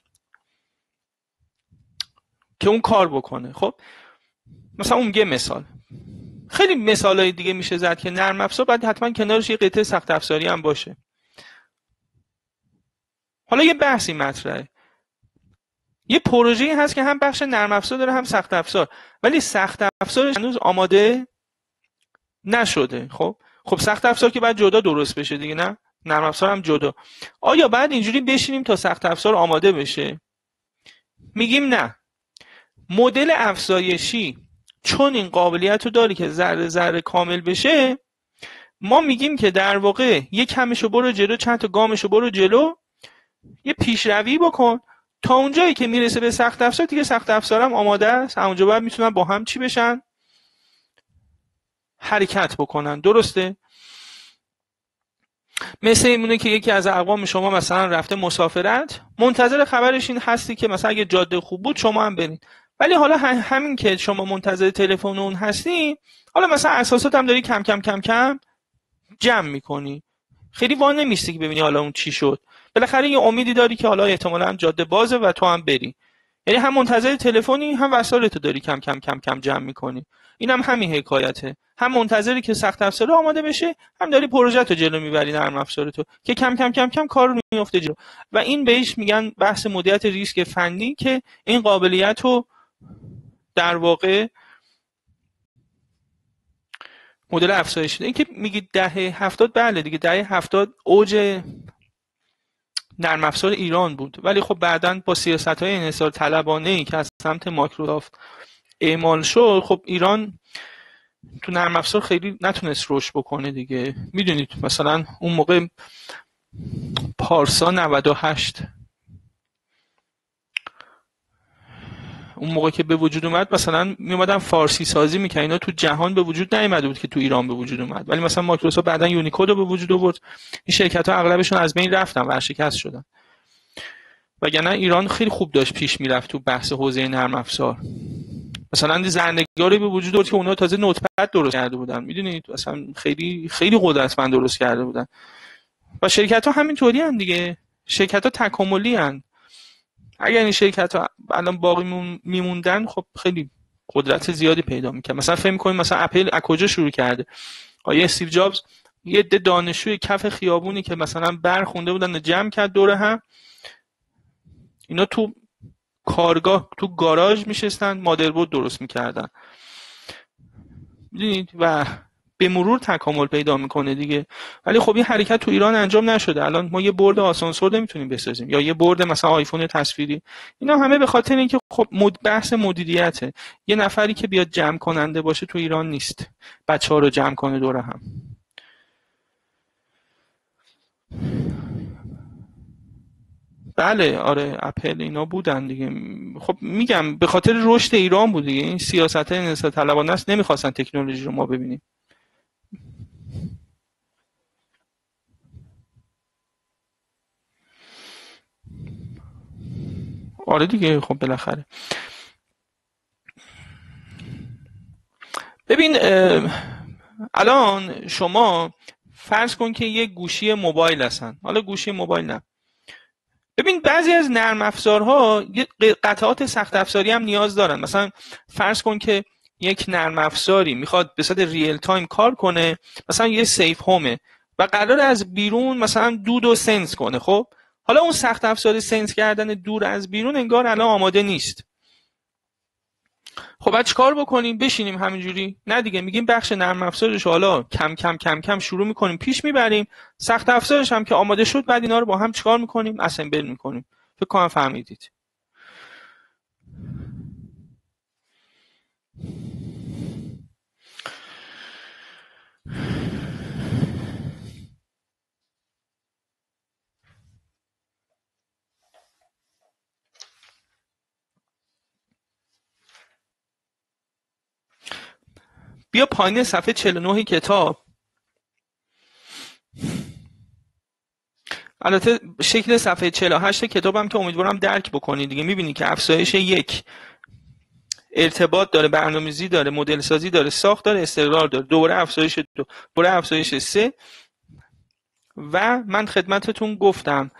که اون کار بکنه. خب مثلا اون یه مثال، خیلی مثالای دیگه میشه زد که نرم افزار باید حتما کنارش یه قطعه سخت افزاری هم باشه. حالا یه بحثی مطرحه، یه پروژه‌ای هست که هم بخش نرم افزار داره هم سخت افزار، ولی سخت افزارش هنوز آماده نشده. خب سخت افزار که باید جدا درست بشه دیگه، نه نرم افزار هم جدا. آیا بعد اینجوری بشینیم تا سخت افزار آماده بشه؟ میگیم نه. مدل افزایشی چون این قابلیت رو داره که ذره ذره کامل بشه، ما میگیم که در واقع یک کمشو برو جلو، چند تا گامشو برو جلو، یه پیشروی بکن تا اونجایی که میرسه به سخت افزار، دیگه سخت افزار هم آماده است، اونجا باید میتونن با هم چی بشن؟ حرکت بکنن. درسته؟ مثل اینه که یکی از اقوام شما مثلا رفته مسافرت، منتظر خبرش این هستی که مثلا اگه جاده خوب بود شما هم برید، ولی حالا همین که شما منتظر تلفن اون هستی، حالا مثلا اساسات هم داری کم کم کم کم جمع میکنی، خیلی وان نمیستی که ببینی حالا اون چی شد. بالاخره یه امیدی داری که حالا احتمالاً جاده بازه و تو هم بری، یعنی هم منتظر تلفنی هم وسایلتو داری کم کم کم کم جمع میکنی. اینم همین حکایته، هم منتظری که سخت افزار آماده بشه، هم داری پروژه‌تو جلو میبری نرم افزارتو که کم کم کم کم کار میفته جلو. و این بهش میگن بحث مدیریت ریسک فنی، که این قابلیتو در واقع مدل افزایش. این که میگید دهه 70، بله دیگه دهه 70 اوج نرم افزار ایران بود، ولی خب بعداً با سیاست‌های انحصار طلبانه‌ای که از سمت مایکروسافت اعمال شد، خب ایران تو نرم افزار خیلی نتونست رشد بکنه دیگه. میدونید مثلا اون موقع پارسا 98، اون موقع که به وجود اومد، مثلا میومدن فارسی سازی میکنن، اینا تو جهان به وجود نیومده بود که تو ایران به وجود اومد. ولی مثلا مایکروسافت بعداً یونیکد رو به وجود آورد، این شرکت‌ها اغلبشون از بین رفتن، ورشکست شدن. وگرنه ایران خیلی خوب داشت پیش میرفت تو بحث حوزه نرم افزار. مثلا زرنگاری به وجود آورد که اونا تازه نوتپد درست کرده بودن، میدونید اصلا خیلی خیلی قدرتمند درست کرده بودن. و شرکت‌ها همینطوری ان دیگه، شرکت‌ها تکاملی ان. اگر این شرکت‌ها الان باقی میموندن، خب خیلی قدرت زیادی پیدا می‌کنن. مثلا فکر می‌کنید مثلا اپل از کجا شروع کرده؟ آیه استیو جابز یه عده دانشجوی کف خیابونی که مثلا برخونده بودن جمع کرد دور هم، اینا تو کارگاه تو گاراژ میشستن مادربرد درست میکردن، میدونید، و به مرور تکامل پیدا میکنه دیگه. ولی خب این حرکت تو ایران انجام نشده. الان ما یه برد آسانسور نمیتونیم بسازیم، یا یه برد مثلا آیفون تصویری. اینا همه به خاطر اینکه خب بحث مدیریته. یه نفری که بیاد جمع کننده باشه تو ایران نیست، بچه‌ها رو جمع کنه دور هم. بله آره اپل اینا بودن دیگه. خب میگم به خاطر رشد ایران بود دیگه، این سیاست انحصار طلبانه است، نمیخواستن تکنولوژی رو ما ببینیم. آره دیگه. خب بالاخره ببین الان شما فرض کن که یک گوشی موبایل هستن، حالا گوشی موبایل نه، ببین بعضی از نرم افزارها قطعات سخت افزاری هم نیاز دارن. مثلا فرض کن که یک نرم افزاری میخواد به صورت ریل تایم کار کنه، مثلا یه سیف هومه و قرار از بیرون مثلا دود و سنس کنه. خب حالا اون سخت افزار سنس کردن دور از بیرون انگار الان آماده نیست. خب بعد چیکار بکنیم؟ بشینیم همینجوری؟ نه دیگه، میگیم بخش نرم افزارش حالا کم کم کم کم شروع میکنیم پیش میبریم، سخت افزارش هم که آماده شد بعد اینا رو با هم چیکار میکنیم؟ اسمبل میکنیم. فکر کنم فهمیدید. بیا پایین صفحه 49 کتاب. البته شکل صفحه 48 کتابم که امیدوارم درک بکنید دیگه. میبینید که افزایش یک ارتباط داره، برنامه‌ریزی داره، مدل سازی داره، ساخت داره، استقرار داره، دوباره افزایش دو، دوباره افزایش سه. و من خدمتتون گفتم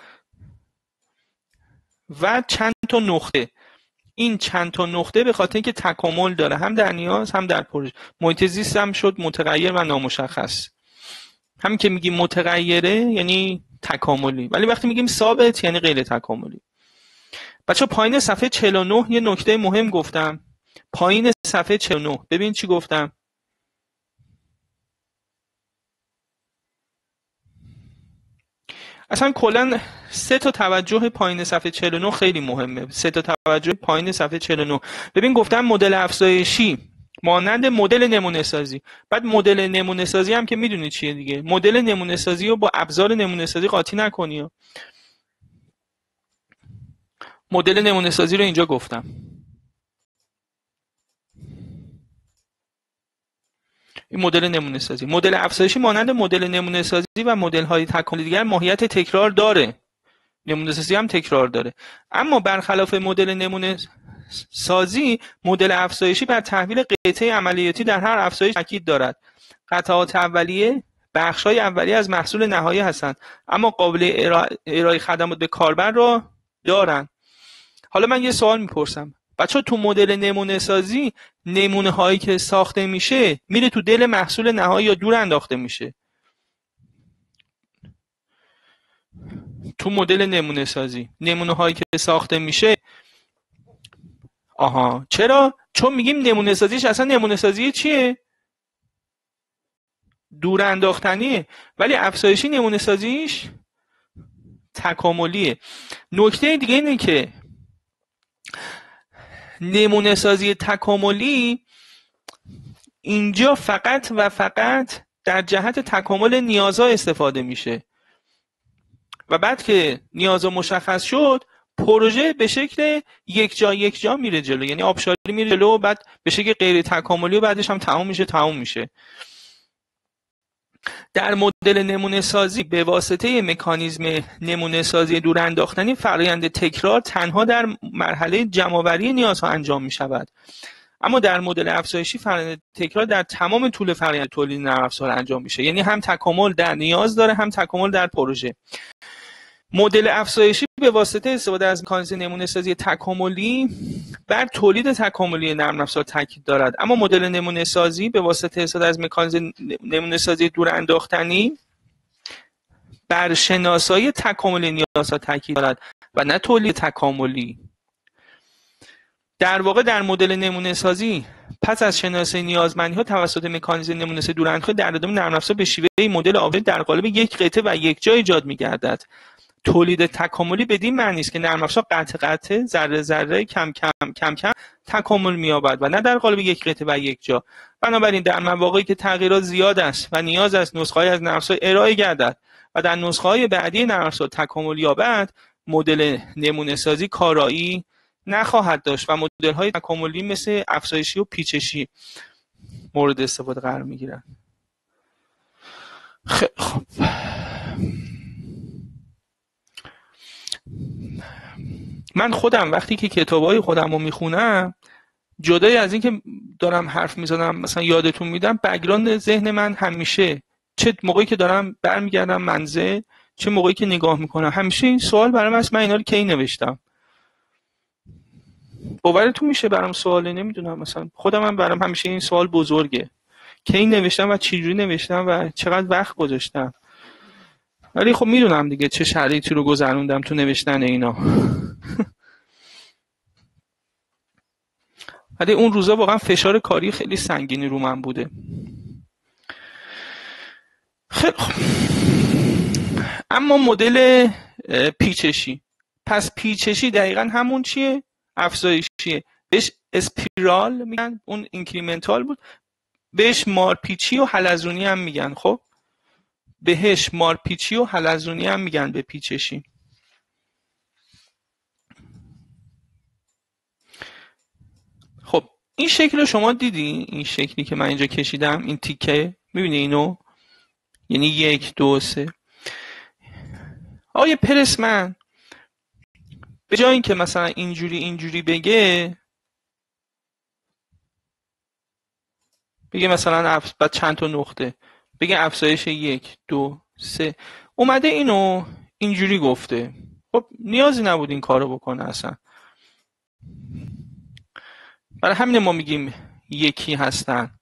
و چند تا نقطه. این چند تا نقطه به خاطر اینکه تکامل داره، هم در نیاز هم در پروژه. محیط زیست هم شد متغیر و نامشخص. همین که میگیم متغیره یعنی تکاملی، ولی وقتی میگیم ثابت یعنی غیر تکاملی. بچه پایین صفحه 49 یه نکته مهم گفتم. پایین صفحه 49 ببین چی گفتم. اصلا کلا 3 تا توجه پایین صفحه 49 خیلی مهمه. 3 تا توجه پایین صفحه 49. ببین گفتم مدل افزایشی مانند مدل نمونه سازی. بعد مدل نمونه سازی هم که میدونید چیه دیگه. مدل نمونه سازی رو با ابزار نمونه سازی قاطی نکنی. مدل نمونه سازی رو اینجا گفتم. این مدل نمونه سازی. مدل افزایشی مانند مدل نمونه سازی و مدل های تکاملی دیگر ماهیت تکرار داره. نمونه سازی هم تکرار داره. اما برخلاف مدل نمونه سازی، مدل افزایشی بر تحویل قطعه عملیاتی در هر افزایش تاکید دارد. قطعات اولیه بخش‌های اولیه از محصول نهایی هستند، اما قابل ارائه خدمات به کاربر را دارند. حالا من یه سوال میپرسم. بچه تو مدل نمونه سازی نمونه هایی که ساخته میشه میره تو دل محصول نهایی یا دور انداخته میشه؟ تو مدل نمونه سازی نمونه هایی که ساخته میشه، چرا؟ چون میگیم نمونه سازیش اصلا نمونه سازی چیه؟ دور انداختنیه. ولی افزایشی نمونه سازیش تکاملیه. نکته دیگه اینه که نمونه سازی تکاملی اینجا فقط و فقط در جهت تکامل نیازها استفاده میشه و بعد که نیازها مشخص شد پروژه به شکل یک جا میره جلو، یعنی آبشاری میره جلو و بعد به شکل غیر تکاملی و بعدش هم تموم میشه. در مدل نمونه سازی به واسطه مکانیزم نمونه سازی دور انداختنی فرآیند تکرار تنها در مرحله جمع‌آوری نیازها انجام می شود. اما در مدل افزایشی فرآیند تکرار در تمام طول فرآیند تولید نرم افزار انجام میشه. یعنی هم تکامل در نیاز داره هم تکامل در پروژه. مدل افزایشی به واسطه استفاده از مکانیزم نمونه سازی تکاملی بر تولید تکاملی نرم افزار تاکید دارد، اما مدل نمونه سازی به واسطه استفاده از مکانیزم نمونه سازی دور انداختنی بر شناسایی تکاملی نیازها تاکید دارد و نه تولید تکاملی. در واقع در مدل نمونه سازی پس از شناسایی نیازمندی‌ها توسط مکانیزم نمونه سازی دور انداختنی در ادامه نرم افزار به شیوه مدل آوری در قالب یک قطعه و یک جا ایجاد می‌گردد. تولید تکاملی بدین معنی است که نرم افزار قطعه ذره ذره کم کم تکامل می‌یابد و نه در قالب یک قطعه و یک جا. بنابراین در مواقعی که تغییرات زیاد است و نیاز است نسخه‌ای از نرم افزار ارائه گردد و در نسخه‌های بعدی نرم افزار تکامل یابد، مدل نمونه سازی کارایی نخواهد داشت و مدل‌های تکاملی مثل افزایشی و پیچشی مورد استفاده قرار می‌گیرند. خب من خودم وقتی که کتابای خودم رو میخونم جدای از این که دارم حرف میزنم مثلا یادتون میدم، بک‌گراند ذهن من همیشه چه موقعی که دارم برمیگردم منزل، چه موقعی که نگاه میکنم، همیشه این سوال برام هست من اینا رو کی نوشتم. باورتون میشه برام سواله؟ نمیدونم، مثلا خودم هم برام همیشه این سوال بزرگه، کی نوشتم و چجوری نوشتم و چقدر وقت گذاشتم. ولی خب میدونم دیگه چه شرایطی رو گذروندم تو نوشتن اینا. ولی اون روزا واقعا فشار کاری خیلی سنگینی رو من بوده. خیلی خب. اما مدل پیچشی، پس پیچشی دقیقا همون چیه؟ افزایشیه. بهش اسپیرال میگن، اون اینکریمنتال بود. بهش مارپیچی و حلزونی هم میگن. خب بهش مارپیچی و حلزونی هم میگن به پیچشی. خب این شکل رو شما دیدی؟ این شکلی که من اینجا کشیدم، این تیکه، میبینی اینو؟ یعنی 1 2 3. آقای پرسمن به جای اینکه مثلا اینجوری بگه مثلا بعد چند تا نقطه بگه افزایش 1 2 3، اومده اینو اینجوری گفته. خب نیازی نبود این کارو بکنه اصلا. برای همین ما میگیم یکی هستن.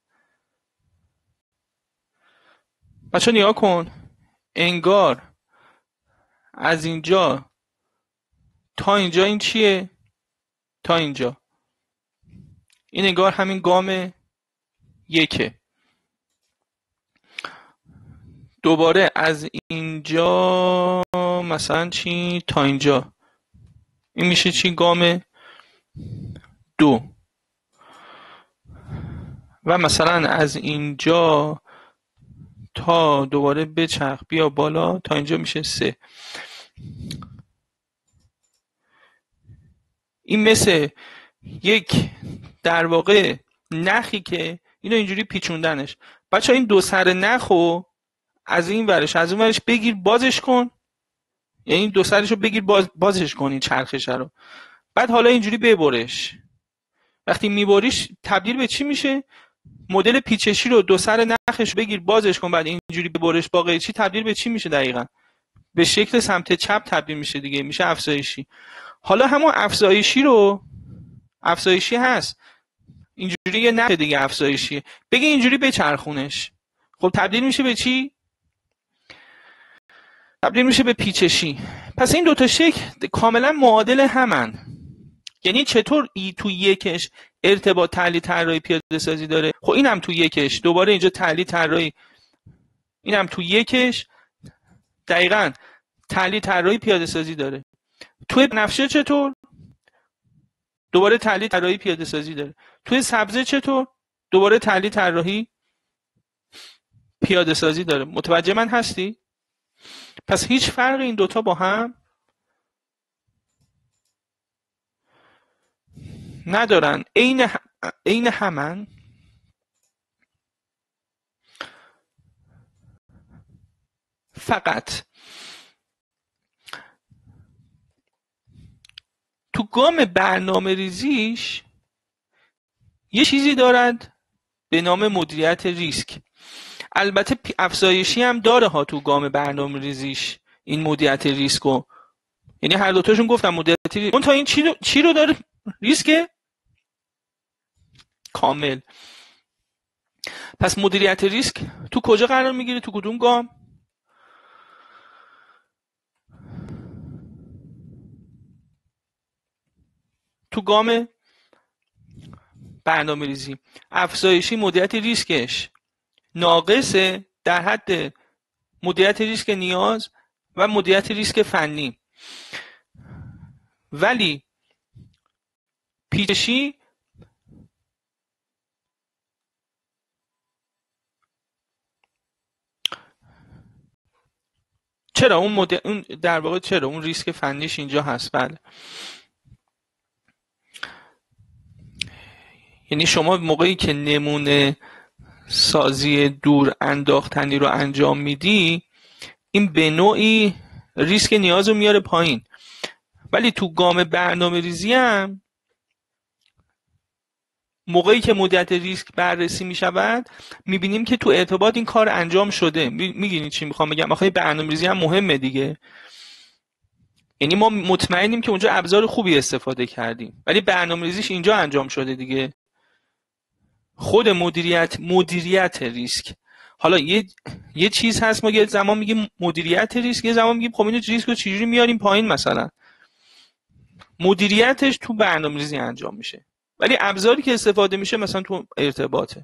بچه نیا کن، انگار از اینجا تا اینجا این چیه؟ تا اینجا این انگار همین گام یکه. دوباره از اینجا مثلا چی تا اینجا این میشه چی؟ گام 2. و مثلا از اینجا تا دوباره بچرخ بیا بالا تا اینجا میشه 3. این مثل یک در واقع نخی که اینو اینجوری پیچوندنش. بچه این دو سر نخو از این ورش از اون ورش بگیر بازش کن، یعنی دو سرشو بگیر بازش کن این چرخش رو. بعد حالا اینجوری ببرش. وقتی میبریش تبدیل به چی میشه؟ مدل پیچشی رو دو سر نخش بگیر بازش کن، بعد اینجوری ببرش با قیچی تبدیل به چی میشه دقیقاً؟ به شکل سمت چپ تبدیل میشه دیگه، میشه افزایشی. حالا همون افزایشی هست، اینجوری یه نخ دیگه افزایشیه، بگی اینجوری بچرخونش، خب تبدیل میشه به چی؟ تبدیل میشه به پیچشی. پس این دوتا شکل کاملا معادل همن. یعنی چطور ای تو یکش ارتباط تعلیل طراحی پیاده سازی داره، خب اینم تو یکش دوباره اینجا تعلیل طراحی، اینم تو یکش دقیقاً تعلیل طراحی پیاده سازی داره. توی بنفشه چطور؟ دوباره تعلیل طراحی پیاده سازی داره. توی سبزه چطور؟ دوباره تعلیل طراحی پیاده سازی داره. متوجه من هستی؟ پس هیچ فرق این دوتا با هم ندارن، عین همن. فقط تو گام برنامه ریزیش یه چیزی دارد به نام مدیریت ریسک. البته افزایشی هم داره ها تو گام برنامه ریزیش این مدیریت ریسکو، یعنی هر دوتاشون گفتم مدیریت ریسک. اون تا این چی رو داره؟ ریسک کامل. پس مدیریت ریسک تو کجا قرار میگیره؟ تو کدوم گام؟ تو گام برنامه ریزی. افزایشی مدیریت ریسکش ناقصه در حد مدیریت ریسک نیاز و مدیریت ریسک فنی. ولی پیچشی چرا اون در واقع چرا اون ریسک فنیش اینجا هست؟ بله، یعنی شما موقعی که نمونه سازی دور انداختنی رو انجام میدی این به نوعی ریسک نیاز رو میاره پایین. ولی تو گام برنامه ریزی هم موقعی که مدیریت ریسک بررسی می شود میبینیم که تو ارتباط این کار انجام شده. میگینید چی میخوام بگم؟ آخه برنامه‌ریزی هم مهمه دیگه. یعنی ما مطمئنیم که اونجا ابزار خوبی استفاده کردیم، ولی برنامه‌ریزیش اینجا انجام شده دیگه. خود مدیریت ریسک. حالا یه چیز هست، ما یه زمان میگیم مدیریت ریسک، یه زمان میگیم خب اینو ریسک رو چجوری میاریم پایین. مثلا مدیریتش تو برنامه‌ریزی انجام میشه، ولی ابزاری که استفاده میشه مثلا تو ارتباطه.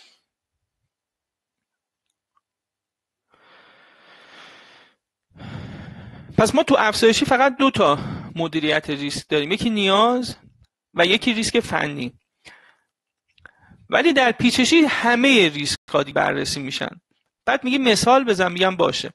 پس ما تو افزایشی فقط 2 تا مدیریت ریسک داریم، یکی نیاز و یکی ریسک فنی. ولی در پیچشی همه ریسک ها بررسی میشن. بعد میگه مثال بزن، میگم باشه.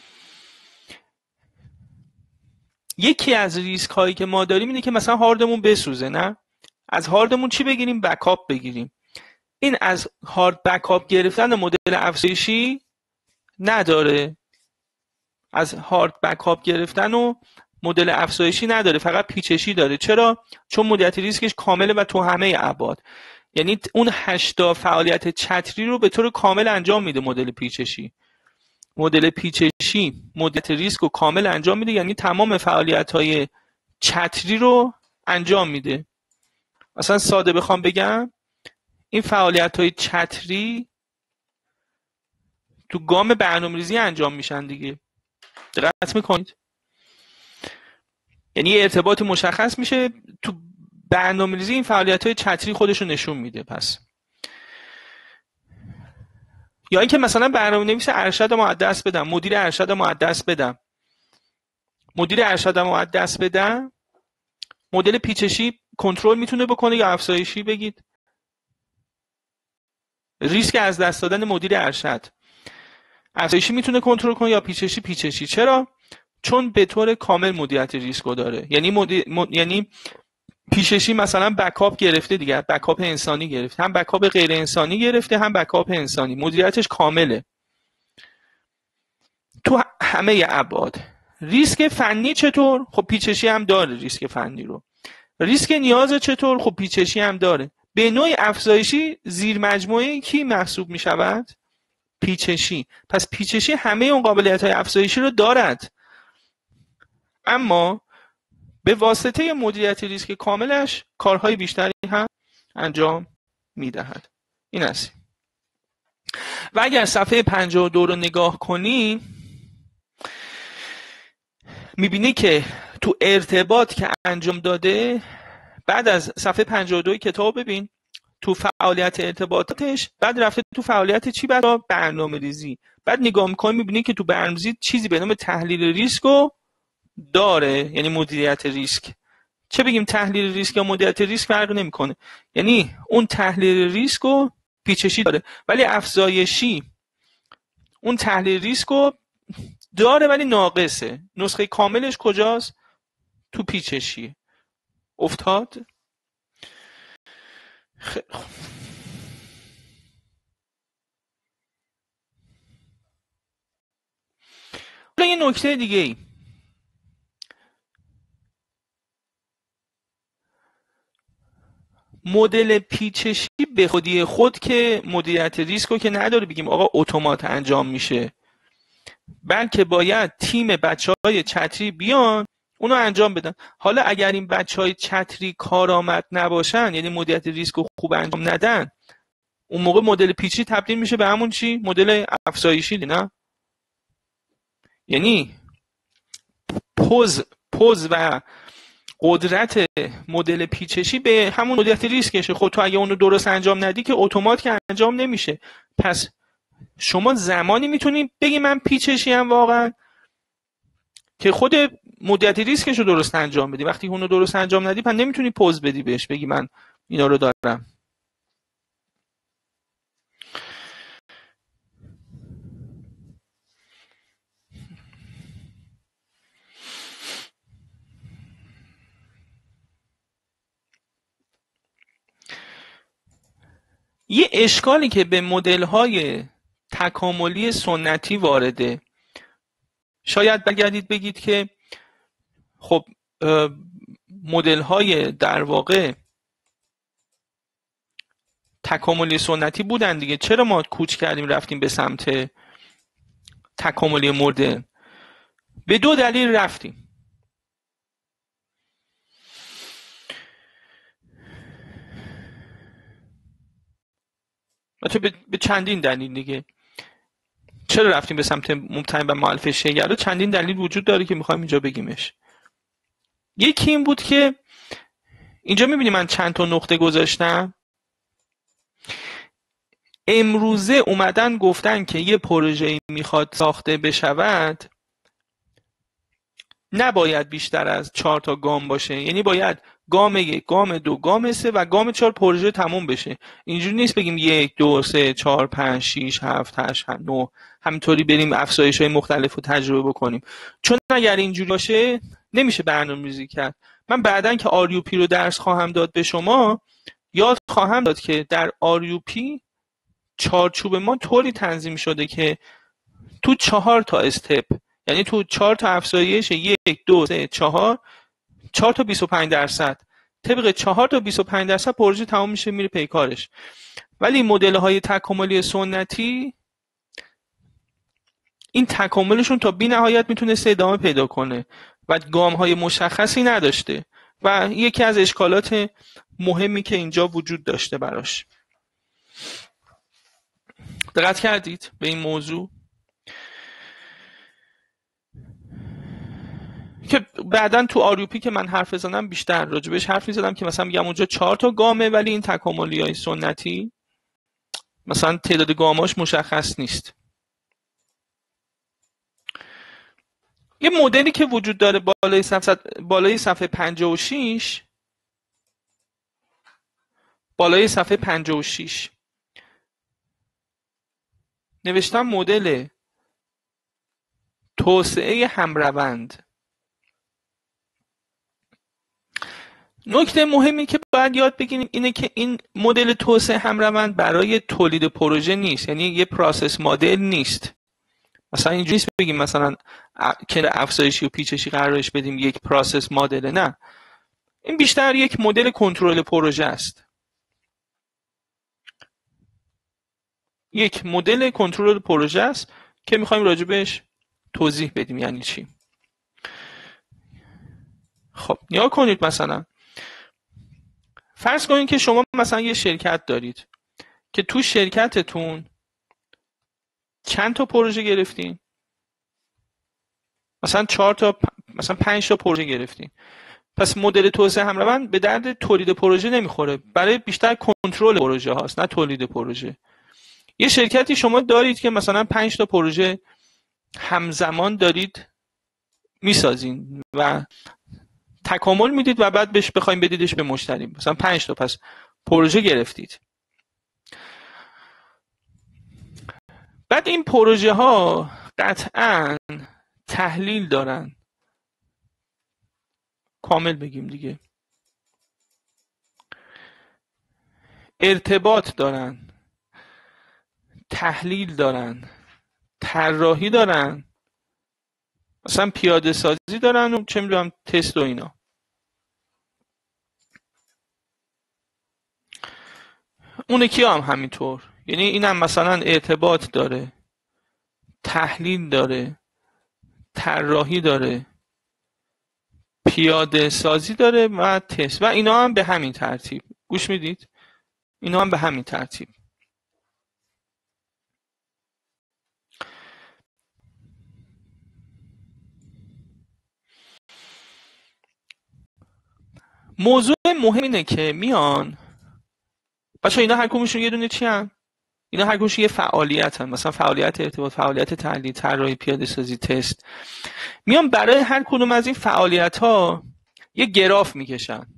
یکی از ریسک هایی که ما داریم اینه که مثلا هاردمون بسوزه. نه، از هاردمون چی بگیریم؟ بکاپ بگیریم. این از هارد بکاپ گرفتن مدل افزایشی نداره. از هارد بکاپ گرفتن و مدل افزایشی نداره، فقط پیچشی داره. چرا؟ چون مدیریت ریسکش کامله و تو همه ابعاد. یعنی اون 8 فعالیت چتری رو به طور کامل انجام میده مدل پیچشی. مدل پیچشی مدیریت ریسک رو کامل انجام میده، یعنی تمام فعالیت‌های چتری رو انجام میده. مثلا ساده بخوام بگم، این فعالیت‌های چتری تو گام برنامه‌ریزی انجام میشن دیگه. دقت میکنید؟ یعنی ارتباط مشخص میشه تو برنامه‌ریزی، این فعالیت‌های چتری خودش رو نشون میده. پس یا اینکه مثلا برنامه‌نویس ارشد ما از دست بدم، مدیر ارشد ما از دست بدم. مدیر ارشد ما از دست بدم، مدل پیچشی کنترل میتونه بکنه یا افزایشی؟ بگید. ریسک از دست دادن مدیر ارشد افزایشی میتونه کنترل کنه یا پیچشی؟ چرا؟ چون به طور کامل مدیریت ریسک رو داره. یعنی پیچشی مثلا بکاپ گرفته دیگه، بکاپ انسانی گرفته، هم بکاپ غیر انسانی گرفته، هم بکاپ انسانی. مدیریتش کامله تو همه ابعاد. ریسک فنی چطور؟ خب پیچشی هم داره ریسک فنی رو. ریسک نیاز چطور؟ خب پیچشی هم داره. به نوع افزایشی زیر مجموعه کی محسوب می شود؟ پیچشی. پس پیچشی همه اون قابلیت های افزایشی رو دارد، اما به واسطه مدیریت ریسک کاملش کارهای بیشتری هم انجام می دهد. این است. و اگر صفحه 52 رو نگاه کنی، میبینی که تو ارتباط که انجام داده، بعد از صفحه 52 کتاب ببین تو فعالیت ارتباطاتش، بعد رفته تو فعالیت چی؟ بعد برنامه ریزی. بعد نگاه میکنی میبینی که تو برنامه‌ریزی چیزی به نام تحلیل ریسک رو داره، یعنی مدیریت ریسک. چه بگیم تحلیل ریسک یا مدیریت ریسک فرق نمیکنه. یعنی اون تحلیل ریسک رو پیچشی داره، ولی افزایشی اون تحلیل ریسک رو داره ولی ناقصه. نسخه کاملش کجاست؟ تو پیچشی. افتاد؟ خیلی خوب. حالا یه نکته دیگه ای، مدل پیچشی به خودی خود که مدیریت ریسک رو که نداره بگیم آقا اتومات انجام میشه، بلکه باید تیم بچهای چتری بیان اونو انجام بدن. حالا اگر این بچهای چتری کارآمد نباشن، یعنی مدیریت ریسک رو خوب انجام ندن، اون موقع مدل پیچشی تبدیل میشه به همون چی؟ مدل افزایشی. نه، یعنی پوز و قدرت مدل پیچشی به همون مدیریت ریسکشه. خب تو اگه اونو درست انجام ندی که اتومات که انجام نمیشه. پس شما زمانی میتونی بگی من پیچشی ام واقعا که خود مدیریت ریسکش رو درست انجام بدی. وقتی اونو درست انجام ندی، پس نمیتونی پوز بدی بهش بگی من اینا رو دارم. یه اشکالی که به مدل‌های تکاملی سنتی وارده، شاید بگردید بگید که خب مدل‌های در واقع تکاملی سنتی بودن دیگه. چرا ما کوچ کردیم رفتیم به سمت تکاملی مدرن؟ به دو دلیل رفتیم. البته به چندین دلیل دیگه. چرا رفتیم به سمت مبتنی بر مؤلفه شیعه؟ چندین دلیل وجود داره که میخوایم اینجا بگیمش. یکی این بود که اینجا میبینی من چند تا نقطه گذاشتم. امروزه اومدن گفتن که یه پروژه‌ای میخواد ساخته بشود نباید بیشتر از 4 تا گام باشه. یعنی باید گام 1، گام 2، گام 3 و گام 4 پروژه تموم بشه. اینجوری نیست بگیم 1 2 3 4 5 6 7 8 9 همینطوری بریم افزایش‌های مختلف رو تجربه بکنیم. چون اگر اینجوری باشه نمیشه برنامه‌ریزی کرد. من بعدن که آریوپی رو درس خواهم داد به شما یاد خواهم داد که در آریوپی چارچوب ما طوری تنظیم شده که تو 4 تا استپ، یعنی تو 4 تا افزایش 1 2 3 4 تا 25% طبق 4 تا 25% پروژه تمام میشه میره پیکارش. ولی مدل های تکاملی سنتی این تکاملشون تا بی نهایت میتونسته ادامه پیدا کنه و گام های مشخصی نداشته و یکی از اشکالات مهمی که اینجا وجود داشته براش. دقت کردید به این موضوع که بعدن تو آریوپی که من حرف بزنم بیشتر راجبش حرف میزدم که مثلا میگم اونجا 4 تا گامه ولی این تکاملی های سنتی مثلا تعداد گاماش مشخص نیست. یه مدلی که وجود داره بالای صفحه 56 نوشتم مدل توسعه همروند. نکته مهمی که باید یاد بگیریم اینه که این مدل توسعه همروند برای تولید پروژه نیست، یعنی یه پروسس مدل نیست. مثلا اینجوری نیست بگیم مثلا که افزایشی و پیچشی قرارش بدیم یک پروسس مدل، نه، این بیشتر یک مدل کنترل پروژه است. یک مدل کنترل پروژه است که میخوایم راجبش توضیح بدیم یعنی چی. خب نیا کنید، مثلا فرض کنید که شما مثلا یه شرکت دارید که تو شرکتتون چند تا پروژه گرفتین؟ مثلا 4 تا، مثلا 5 تا پروژه گرفتین. پس مدل توسعه همروند به درد تولید پروژه نمیخوره، برای بیشتر کنترل پروژه هاست نه تولید پروژه. یه شرکتی شما دارید که مثلا 5 تا پروژه همزمان دارید میسازین و تکامل میدید و بعد بهش بخوایم بدیدش به مشتری، مثلا 5 تا پس پروژه گرفتید. بعد این پروژه ها قطعاً تحلیل دارن، کامل بگیم دیگه، ارتباط دارن، تحلیل دارن، طراحی دارن، مثلا پیاده سازی دارن و چه میدونم تست و اینا. اون یکی هم همینطور، یعنی اینم مثلا ارتباط داره، تحلیل داره، طراحی داره، پیاده سازی داره و تست، و اینا هم به همین ترتیب. گوش میدید؟ اینا هم به همین ترتیب. موضوع مهم اینه که میان بچه‌ها اینا هر کدومشون یه دونه چی هم؟ اینا هر کدومشون یه فعالیت هم. مثلا فعالیت ارتباط، فعالیت تحلیل، طراحی، پیاده سازی، تست. میان برای هر کدوم از این فعالیت ها یه گراف میکشن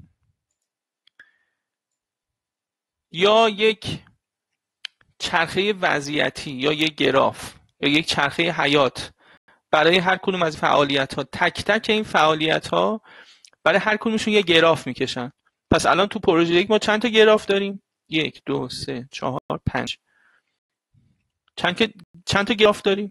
یا یک چرخه وضعیتی یا یک گراف یا یک چرخه حیات برای هر کدوم از فعالیت ها. تک تک این فعالیت ها برای هر کدومشون یه گراف میکشن. پس الان تو پروژه 1 ما چند تا گراف داریم؟ 1 2 3 4 5. چند تا گراف داریم؟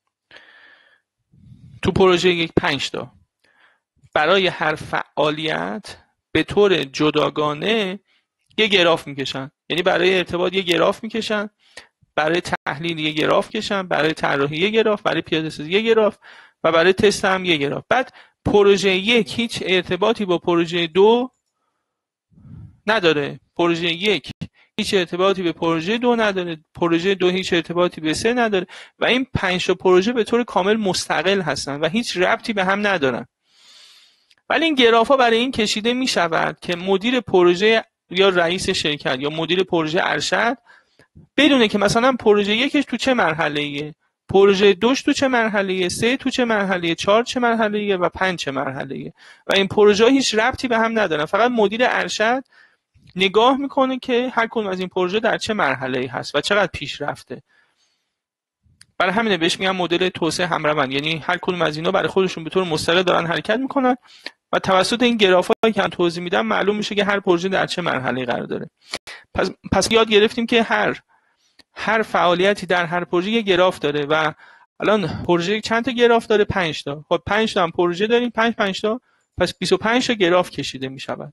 تو پروژه 1 5 تا. برای هر فعالیت به طور جداگانه یه گراف میکشن. یعنی برای ارتباط یه گراف میکشن، برای تحلیل یه گراف کشن، برای طراحی یه گراف، برای پیاده سازی یه گراف و برای تست هم یه گراف. بعد پروژه 1 هیچ ارتباطی با پروژه 2 نداره، پروژه 1 هیچ ارتباطی به پروژه 2 نداره، پروژه 2 هیچ ارتباطی به 3 نداره و این 5 تا پروژه به طور کامل مستقل هستن و هیچ ربطی به هم ندارن. ولی این گراف‌ها برای این کشیده می‌شود که مدیر پروژه یا رئیس شرکت یا مدیر پروژه ارشد بدونه که مثلا پروژه 1 تو چه مرحله‌ایه، پروژه 2 تو چه مرحله‌ایه، 3 تو چه مرحله‌ایه، 4 چه مرحله‌ایه و 5 چه مرحله‌ایه و این پروژه‌ها هیچ ربطی به هم ندارن. فقط مدیر ارشد نگاه میکنه که هر کدوم از این پروژه در چه مرحله‌ای هست و چقدر پیش رفته. برای همینه بهش میگن مدل توسعه همروند، یعنی هر کدوم از اینا برای خودشون به طور مستقل دارن حرکت میکنن و توسط این گراف‌هایی که من توضیح میدم معلوم میشه که هر پروژه در چه مرحله‌ای قرار داره. پس یاد گرفتیم که هر فعالیتی در هر پروژه یه گراف داره و الان پروژه چند تا گراف داره؟ 5 تا. خب 5 تا هم پروژه داریم، 5 تا، پس 25 تا گراف کشیده میشود.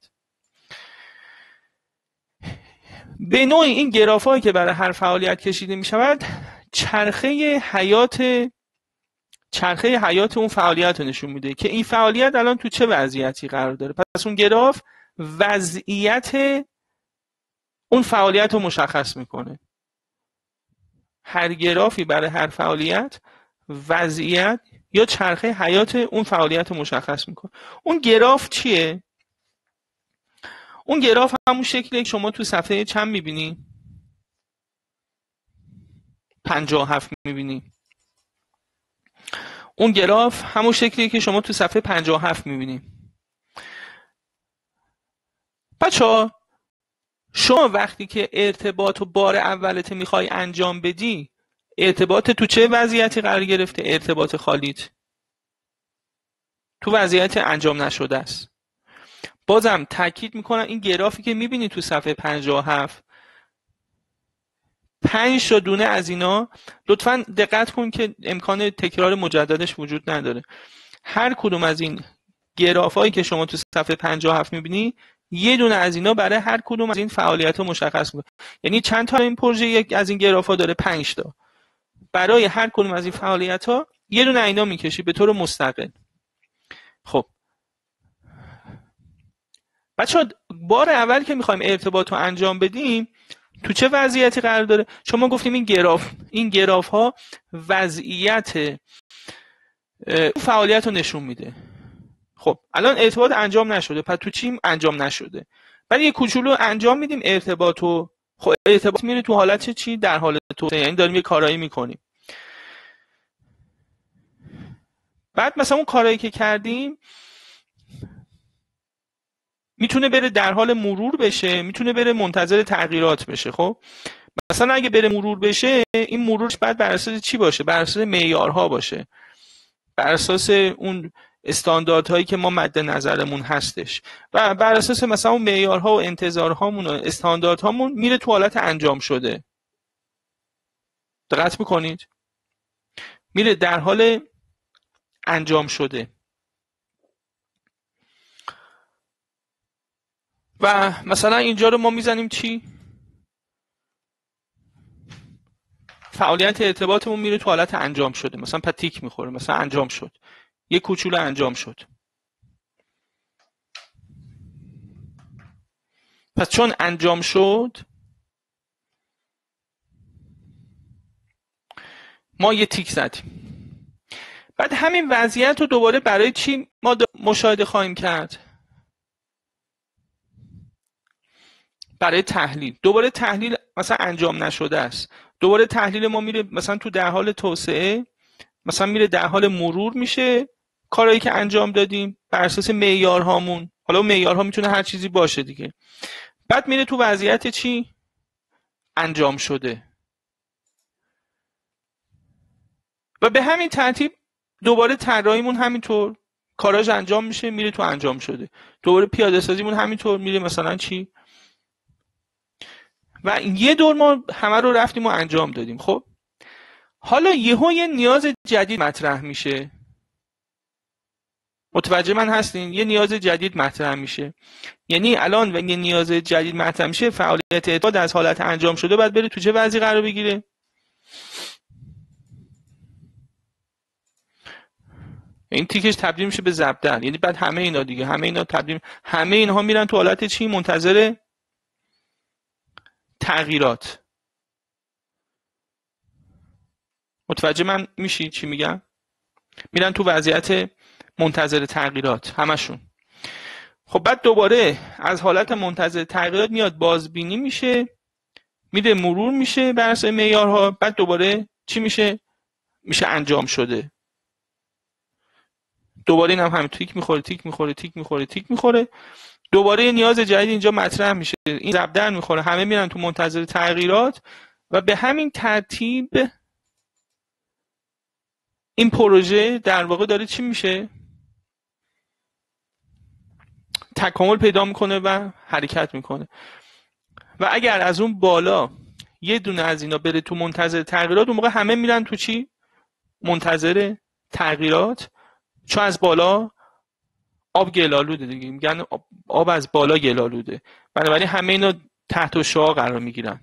به نوعی این گراف‌هایی که برای هر فعالیت کشیده میشود چرخه حیات اون فعالیت رو نشون میده که این فعالیت الان تو چه وضعیتی قرار داره. پس اون گراف وضعیت اون فعالیت رو مشخص میکنه. هر گرافی برای هر فعالیت وضعیت یا چرخه حیات اون فعالیت رو مشخص میکنه. اون گراف چیه؟ اون گراف همون شکلی که شما تو صفحه چند میبینی؟ 57 میبینی. اون گراف همون شکلی که شما تو صفحه 57 میبینی. بچه‌ها شما وقتی که ارتباط و بار اولت میخوای انجام بدی، ارتباط تو چه وضعیتی قرار گرفته؟ ارتباط خالیت تو وضعیت انجام نشده است. بازم تاکید میکنم این گرافی که میبینی تو صفحه 57 5 تا دونه از اینا، لطفاً دقت کن که امکان تکرار مجددش وجود نداره. هر کدوم از این گرافایی که شما تو صفحه 57 میبینی یه دونه از اینا برای هر کدوم از این فعالیت‌ها مشخص میکنه. یعنی چند تا این پروژه یک از این گراف‌ها داره؟ 5 تا. برای هر کدوم از این فعالیت‌ها یه دونه اینا میکشی به طور مستقل. خب بچه‌ها بار اول که میخوایم ارتباط رو انجام بدیم تو چه وضعیتی قرار داره؟ شما گفتیم این گراف ها وضعیت فعالیت رو نشون میده. خب الان ارتباط انجام نشده، پس تو چی انجام نشده؟ ولی یه کوچولو انجام میدیم ارتباط رو. خب ارتباط میره تو حالت چی؟ در حالت توسعه، یعنی داریم یه کارایی میکنیم. بعد مثلا اون کارایی که کردیم میتونه بره در حال مرور بشه، میتونه بره منتظر تغییرات بشه. خب مثلا اگه بره مرور بشه، این مرورش بعد بر اساس چی باشه؟ بر اساس معیارها باشه، بر اساس اون استانداردهایی که ما مد نظرمون هستش و بر اساس مثلا اون معیارها و انتظارهامون و استانداردهامون میره تو حالت انجام شده. دقت میکنید؟ میره در حال انجام شده. و مثلا اینجا رو ما میزنیم چی؟ فعالیت ارتباطمون میره تو حالت انجام شده. مثلا پتیک میخوره، مثلا انجام شد، یه کوچولو انجام شد. پس چون انجام شد ما یه تیک زدیم. بعد همین وضعیت رو دوباره برای چی ما مشاهده خواهیم کرد؟ برای تحلیل. دوباره تحلیل مثلا انجام نشده است، دوباره تحلیل ما میره مثلا تو در حال توسعه، مثلا میره در حال مرور میشه کارهایی که انجام دادیم بر اساس معیارهامون. حالا معیارها میتونه هر چیزی باشه دیگه. بعد میره تو وضعیت چی؟ انجام شده. و به همین ترتیب دوباره طراحیمون همینطور کاراش انجام میشه، میره تو انجام شده. دوباره پیاده سازیمون همینطور میره مثلا چی؟ و یه دور ما همه رو رفتیم و انجام دادیم. خب حالا یه نیاز جدید مطرح میشه. متوجه من هستین؟ یه نیاز جدید مطرح میشه. یعنی الان و یه نیاز جدید مطرح میشه، فعالیت اعتقاد از حالت انجام شده باید بره تو چه وضعی قرار بگیره؟ این تیکش تبدیل میشه به ضربدر. یعنی بعد همه اینا دیگه، همه اینها میرن تو حالت چی؟ منتظر تغییرات. متوجه من میشی چی میگم؟ میرن تو وضعیت منتظر تغییرات همشون. خب بعد دوباره از حالت منتظر تغییرات میاد بازبینی میشه، میره مرور میشه بر اساس معیارها، بعد دوباره چی میشه؟ میشه انجام شده. دوباره این هم همین تیک میخوره. دوباره یه نیاز جدید اینجا مطرح میشه، این ضربدر میخوره، همه میرن تو منتظر تغییرات و به همین ترتیب این پروژه در واقع داره چی میشه؟ تکامل پیدا میکنه و حرکت میکنه. و اگر از اون بالا یه دونه از اینا بره تو منتظر تغییرات، اون موقع همه میرن تو چی؟ منتظر تغییرات. چون از بالا آب گلالوده دیگه، میگن آب از بالا گلالوده، بنابراین همه اینا تحت شعاع قرار میگیرن.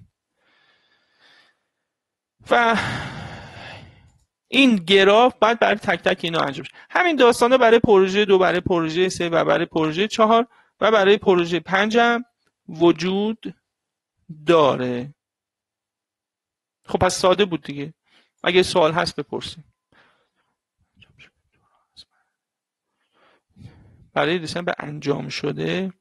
و این گراف باید برای تک تک اینا انجام شه. همین داستانه برای پروژه 2، برای پروژه 3 و برای پروژه 4 و برای پروژه 5 هم وجود داره. خب پس ساده بود دیگه. اگه سوال هست بپرسیم. برای دسامبر انجام شده.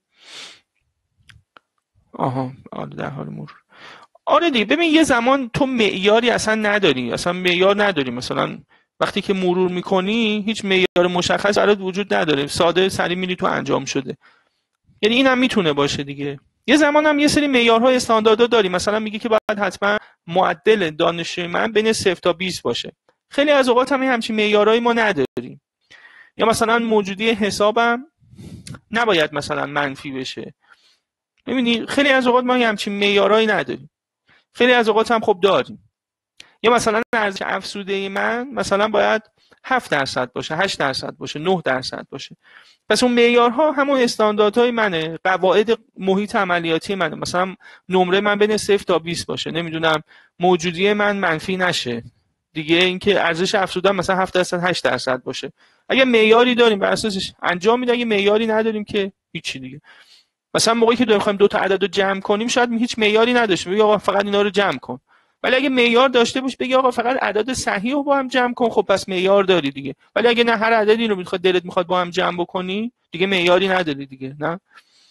آها، در حال مرور. آره دیگه. ببین یه زمان تو معیاری اصلا نداری، معیار نداری. مثلا وقتی که مرور میکنی هیچ معیار مشخص برات وجود نداره، ساده سری میری تو انجام شده. یعنی این هم میتونه باشه دیگه. یه زمان هم یه سری معیارهای استانداردها داری، مثلا میگه که باید حتما معدل دانشجوی من بین 0 تا 20 باشه. خیلی از اوقات هم همچین معیارهایی ما نداریم. یا مثلا موجودی حسابم نباید مثلا منفی بشه. ببینی خیلی از اوقات ما همچین معیارهایی نداریم. خیلی از اوقات هم خب داریم. یا مثلا ارزش افزوده من مثلا باید 7% باشه، 8% باشه، 9% باشه. پس اون معیارها همون استانداردهای منه، قواعد محیط عملیاتی منه. مثلا نمره من بین 0 تا 20 باشه، نمیدونم موجودی من منفی نشه دیگه. اینکه ارزش افزوده مثلا 7% 8% باشه. اگه معیاری داریم بر اساسش انجام میدیم، اگه معیاری نداریم که هیچی دیگه. مثلا موقعی که داریم دو تا عدد رو جمع کنیم شاید هیچ معیاری نداشته، بگی آقا فقط اینا رو جمع کن. ولی اگه معیار داشته باش بگی آقا فقط عدد صحیح رو با هم جمع کن، خب پس معیار داری دیگه. ولی اگه نه هر عددی رو میخواد دلت میخواد با هم جمع بکنی، دیگه معیاری نداری دیگه. نه،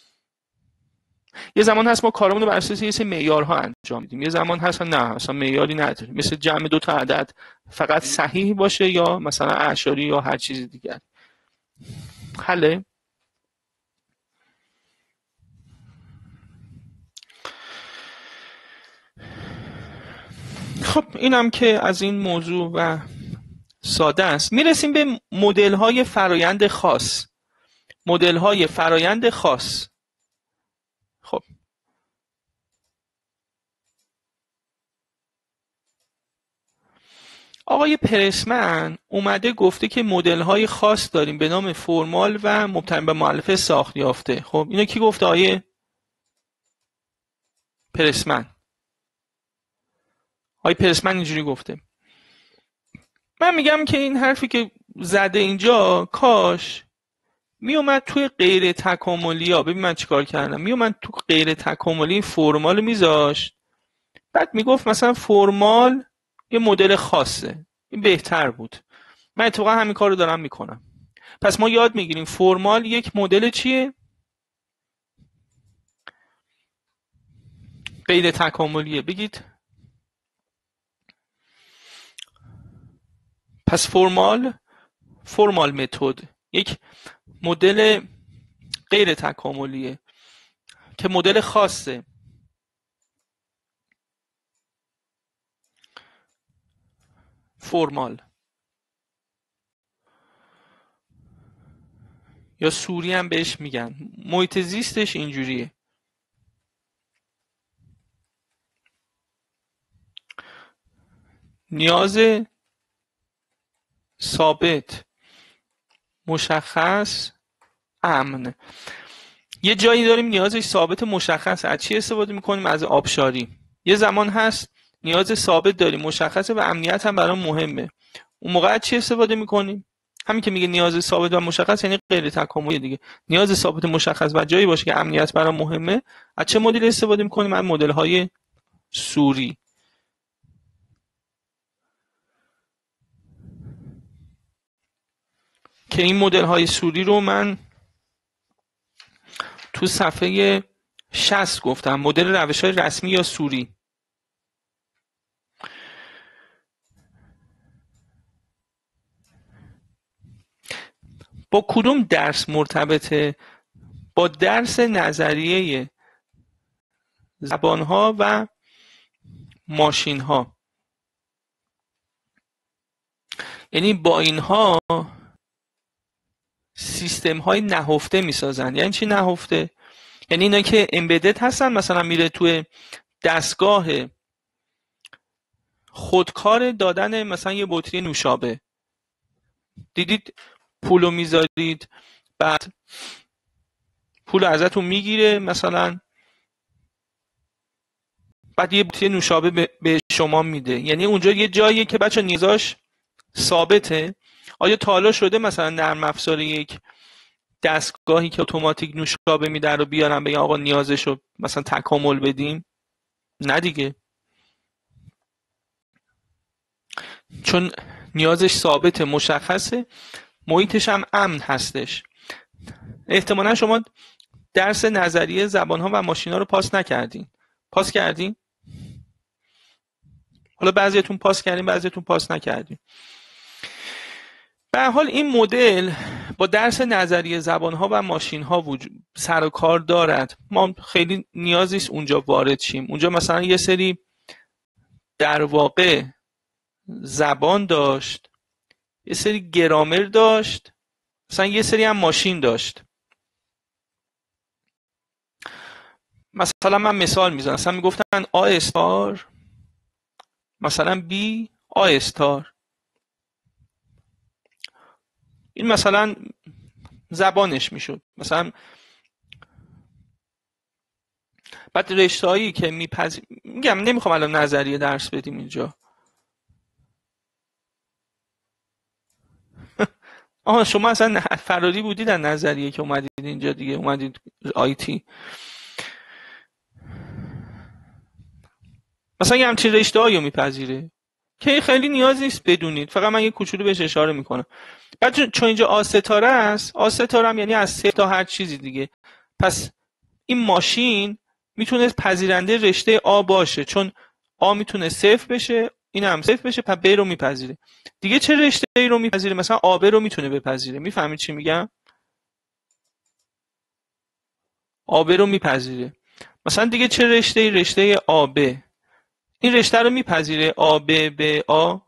یه زمان هست ما کارمون رو بر اساس یه سری معیارها انجام میدیم، یه زمان هست نه اصلا معیاری نداریم، مثل جمع دو تا عدد فقط صحیح باشه یا مثلا اعشاری یا هر چیز دیگه. حله. خب اینم که از این موضوع و ساده است. میرسیم به مدل‌های فرایند خاص. مدل‌های فرایند خاص. خب آقای پرسمن اومده گفته که مدل‌های خاص داریم به نام فرمال و مبتنی بر مؤلفه ساخت یافته. خب اینو کی گفته؟ آقای پرسمن. آقای پرسمن اینجوری گفته. من میگم که این حرفی که زده اینجا کاش میومد توی غیر تکاملی ها. ببین من چیکار کردم، میومد تو غیر تکاملی فرمال میذاشت، بعد میگفت مثلا فرمال یه مدل خاصه. این بهتر بود. من اتفاقا همین کار رو دارم میکنم. پس ما یاد میگیریم فرمال یک مدل چیه؟ غیر تکاملیه. بگید. پس فرمال متد یک مدل غیر تکاملیه که مدل خاصه. فرمال یا سوری هم بهش میگن. محیط زیستش اینجوریه. نیاز ثابت مشخص امن. یه جایی داریم نیازش ثابت مشخص، از چی استفاده میکنیم؟ از آبشاری. یه زمان هست نیاز ثابت داریم مشخصه و امنیت هم برام مهمه، اون موقع از چی استفاده میکنیم؟ همین که میگه نیاز ثابت و مشخص یعنی غیر تکاملی دیگه. نیاز ثابت مشخص و جایی باشه که امنیت برام مهمه، از چه مدل استفاده میکنیم؟ از مدل های سوری. که این مدل های سوری رو من تو صفحه 60 گفتم، مدل روش های رسمی یا سوری. با کدوم درس مرتبطه؟ با درس نظریه زبانها و ماشینها. یعنی با اینها سیستم های نهفته میسازن. یعنی چی نهفته؟ یعنی اینا که امبدد هستن، مثلا میره توی دستگاه خودکار دادن مثلا یه بطری نوشابه، دیدید پولو میذارید بعد پول ازتون میگیره، مثلا بعد یه بطری نوشابه به شما میده. یعنی اونجا یه جاییه که بچه نیازاش ثابته. آیا تا حالا شده مثلا نرم افزار یک دستگاهی که اتوماتیک نوشابه میده رو بیارن بگن آقا نیازشو مثلا تکامل بدیم؟ نه دیگه، چون نیازش ثابت مشخصه، محیطش هم امن هستش. احتمالا شما درس نظریه زبانها و ماشین‌ها رو پاس نکردین. پاس کردین؟ حالا بعضیتون پاس کردین، بعضیتون پاس نکردین. به هر حال این مدل با درس نظریه زبانها و ماشین‌ها سر و کار دارد. ما خیلی نیازی نیست اونجا وارد شیم. اونجا مثلا یه سری در واقع زبان داشت، یه سری گرامر داشت، مثلا یه سری هم ماشین داشت. مثلا من مثال میزنم، مثلا میگفتن آ استار، مثلا بی آ استار. این مثلا زبانش میشد. مثلا بعد رشته‌هایی که میگم نمیخوام الان نظریه درس بدیم اینجا. آها شما اصلا فراری بودید در نظریه که اومدید اینجا دیگه، اومدید آیتی. مثلا یه همچین رشته‌هایی رو میپذیره که خیلی نیاز نیست بدونید، فقط من یه کوچولو بهش اشاره میکنم. بعد چون اینجا آ ستاره است، آ ستاره هم یعنی از 0 تا هر چیزی دیگه. پس این ماشین میتونه پذیرنده رشته آ باشه، چون آ میتونه 0 بشه، این هم 0 بشه، پس ب رو میپذیره. دیگه چه رشته ای رو میپذیره؟ مثلا آ ب رو میتونه بپذیره. میفهمید چی میگم؟ آ ب رو میپذیره. مثلا دیگه چه رشته ای؟ رشته آ ب. این رشته رو میپذیره آ ب ب آ.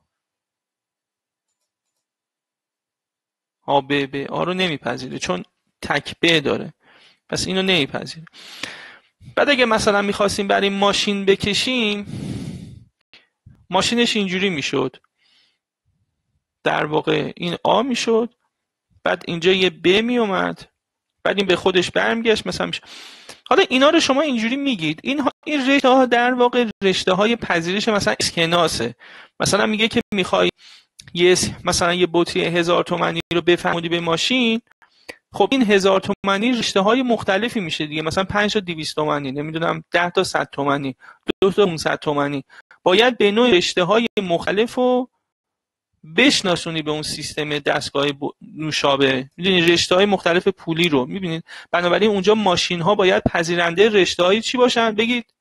آ ب ب آ رو نمیپذیره چون تک ب داره، پس اینو نمیپذیره. بعد اگه مثلا میخواستیم برای ماشین بکشیم، ماشینش اینجوری میشد، در واقع این آ میشد، بعد اینجا یه ب میومد، بعد این به خودش برمیگشت مثلا میشه. حالا اینا رو شما اینجوری میگید، این رشته ها در واقع رشته های پذیرش مثلا اسکناسه. مثلا میگه که میخوای مثلا یه بطری 1000 تومانی رو بفرمودی به ماشین، خب این 1000 تومانی رشته های مختلفی میشه دیگه، مثلا 5 تا 200 تومانی، نمیدونم 10 تا 100 تومانی، 2 تا 500 تومانی. باید به نوع رشته های مختلف رو بشناسونی به اون سیستم دستگاه نوشابه. میدونید رشته های مختلف پولی رو میبینید، بنابراین اونجا ماشین ها باید پذیرنده رشته های چی باشن؟ بگید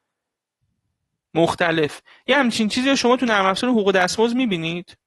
مختلف. یه همچین چیزی رو شما تو نرم افزار حقوق دستمزد میبینید؟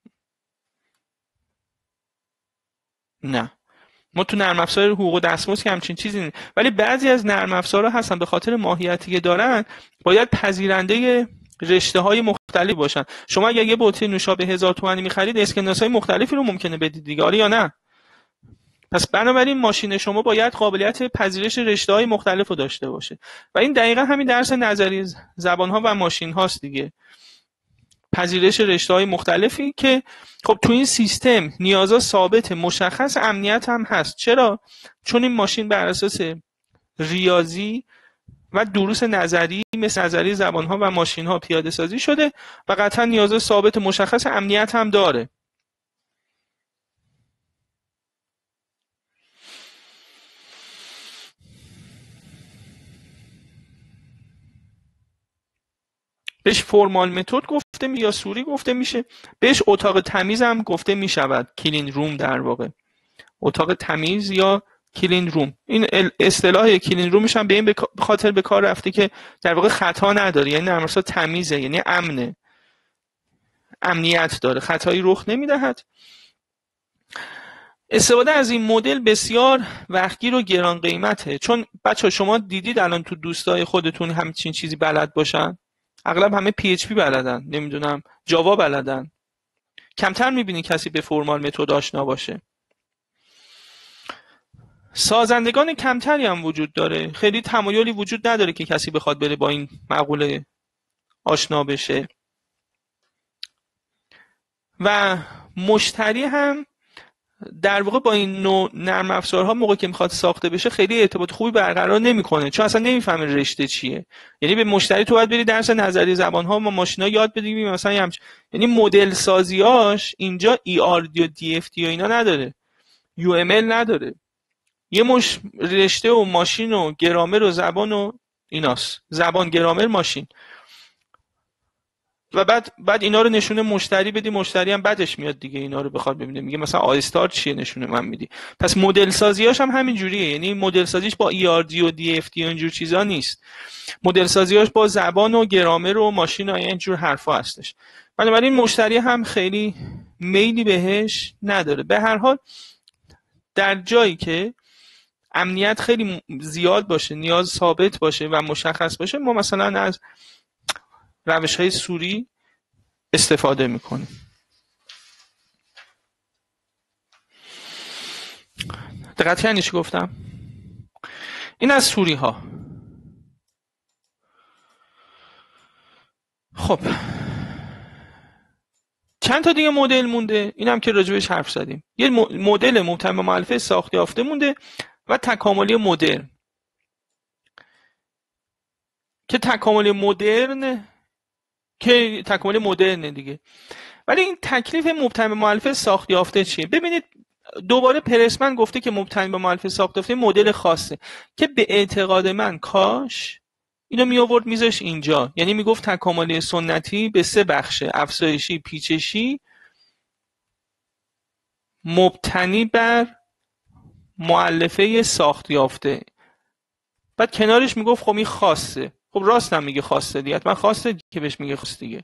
نه، ما تو نرم افزار حقوق دستمزد که همچین چیزی نیست. ولی بعضی از نرم افزارها هستن به خاطر ماهیتی که دارن باید پذیرنده رشته های مختلف باشن. شما اگه یه بطری نوشابه 1000 تومانی می‌خرید، اسکناس های مختلفی رو ممکنه بدید دیگه، آره یا نه؟ پس بنابراین ماشین شما باید قابلیت پذیرش رشته های مختلف رو داشته باشه و این دقیقا همین درس نظری زبان ها و ماشین هاست دیگه. پذیرش رشته‌های مختلفی که خب تو این سیستم نیازا ثابت مشخص، امنیت هم هست. چرا؟ چون این ماشین بر اساس ریاضی و دروس نظری مثل نظری زبان‌ها و ماشین‌ها پیاده سازی شده و قطعا نیازا ثابت مشخص امنیت هم داره. بهش فرمال متد گفته میشه یا سوری گفته میشه. بهش اتاق تمیز هم گفته میشود، کلین روم در واقع. اتاق تمیز یا کلین روم. این اصطلاح کلین رومش هم به این خاطر به کار رفته که در واقع خطا نداره، یعنی نرم افزار تمیزه، یعنی امنه، امنیت داره، خطایی رخ نمیدهد. استفاده از این مدل بسیار وقتگیر و گران قیمته، چون بچه شما دیدید الان تو دوستای خودتون همچین چیزی بلد باشن؟ اغلب همه PHP بلدن، نمیدونم جاوا بلدن. کمتر میبینی کسی به فرمال متد آشنا باشه. سازندگان کمتری هم وجود داره، خیلی تمایلی وجود نداره که کسی بخواد بره با این مقوله آشنا بشه و مشتری هم در واقع با این نوع نرم افزارها موقع که میخواد ساخته بشه خیلی ارتباط خوبی برقرار نمیکنه، چون اصلا نمیفهمه رشته چیه. یعنی به مشتری تو باید بری درس نظری زبان‌ها و ماشینا یاد بدی مثلا یعنی مدل سازیاش اینجا ERD و DFT و اینا نداره، UML نداره، یه مش رشته و ماشین و گرامر و زبان و ایناست، زبان گرامر ماشین، و بعد اینا رو نشونه مشتری بدی، مشتری هم بعدش میاد دیگه اینا رو بخواد ببینه، میگه مثلا آیستار چیه نشونه من میدی. پس مدل سازیاش هم همین جوریه، یعنی مدل سازیش با ERD و DFT و اینجور چیزا نیست، مدل سازیاش با زبان و گرامر و ماشین و اینجور حرفا هستش. بنابراین مشتری هم خیلی میلی بهش نداره. به هر حال در جایی که امنیت خیلی زیاد باشه، نیاز ثابت باشه و مشخص باشه، ما مثلا از روش‌های سوری استفاده میکنیم. دقت کردین چی گفتم؟ این از سوری ها. خب چند تا دیگه مدل مونده، اینم که راجبش حرف زدیم. یه مدل مبتنی بر مؤلفه ساخت یافته مونده و تکاملی مدرن، که تکاملی مدرن دیگه. ولی این تکلیف مبتنی بر مؤلفه ساخت یافته چیه؟ ببینید دوباره پرسمن گفته که مبتنی بر مؤلفه ساخت یافته مدل خاصه که به اعتقاد من کاش اینو می آورد میذاش اینجا، یعنی میگفت تکاملی سنتی به 3 بخشه: افزایشی، پیچشی، مبتنی بر مؤلفه ساخت یافته. بعد کنارش میگفت خب این خاصه. خب راست هم میگه خاصه دیگه، حتما خاصه که بهش میگه خاص دیگه.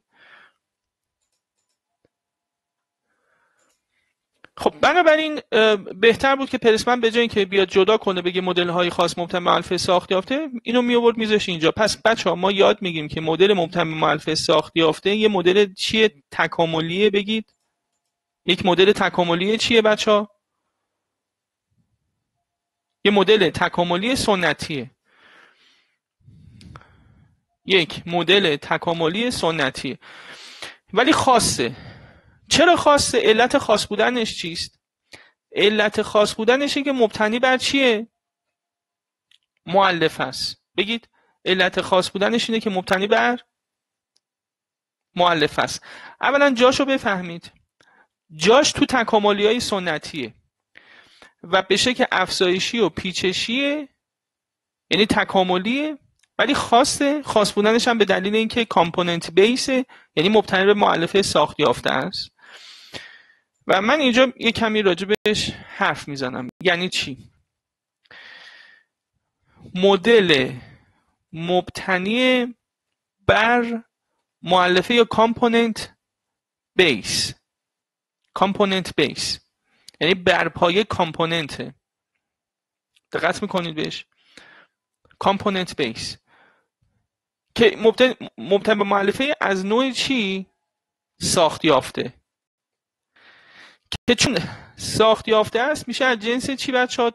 خب بنابراین بهتر بود که پرسمن به جای اینکه بیاد جدا کنه بگه مدل های خاص مبتنی بر مؤلفه ساخت یافته، اینو می آورد میذاش اینجا. پس بچه‌ها ما یاد میگیم که مدل مبتنی بر مؤلفه ساخت یافته یه مدل چیه؟ تکاملیه. بگید یک مدل تکاملی چیه بچه‌ها؟ یه مدل تکاملی سنتیه. یک مدل تکاملی سنتیه ولی خاصه. چرا خاصه؟ علت خاص بودنش چیست؟ علت خاص بودنشه که مبتنی بر چیه؟ مؤلفه است. بگید علت خاص بودنش اینه که مبتنی بر مؤلفه است. اولا جاشو بفهمید، جاش تو تکاملی‌های سنتیه و به شکل افزایشی و پیچشیه، یعنی تکاملیه ولی خاصه. خاص بودنش هم به دلیل اینکه کامپوننت بیسه، یعنی مبتنی به مؤلفه ساخت یافته است. و من اینجا یه کمی راجبش حرف میزنم. یعنی چی؟ مدل مبتنی بر مؤلفه یا کامپوننت بیس. کامپوننت بیس یعنی بر پایه کامپوننته. دقت میکنید بهش؟ کامپوننت بیس که مبتنی بر مؤلفه از نوع چی؟ ساخت یافته. که چون ساخت یافته است میشه از جنس چی بچه‌ها؟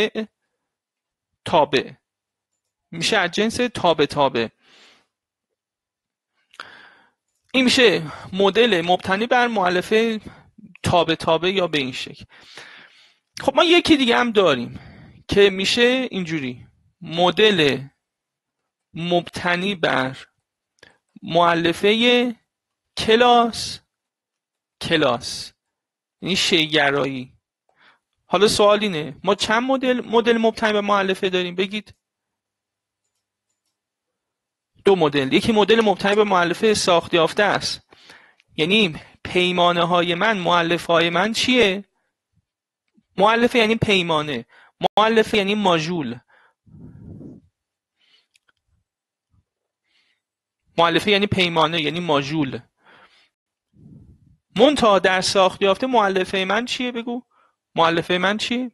تابع. میشه از جنس تابع. این میشه مدل مبتنی بر مؤلفه تابع تابع یا به این شکل. خب ما یکی دیگه هم داریم که میشه اینجوری: مدل مبتنی بر مؤلفه کلاس یعنی شیگرایی. حالا سوال اینه ما چند مدل مبتنی بر مؤلفه داریم؟ بگید. 2 مدل. یکی مدل مبتنی بر مؤلفه ساخت یافته است، یعنی پیمانه های من، مؤلفه های من چیه؟ مؤلفه یعنی پیمانه، مؤلفه یعنی ماژول. مؤلفه یعنی پیمانه یعنی ماژول. منتها در ساخت یافته مؤلفه من چیه؟ بگو. مؤلفه من چیه؟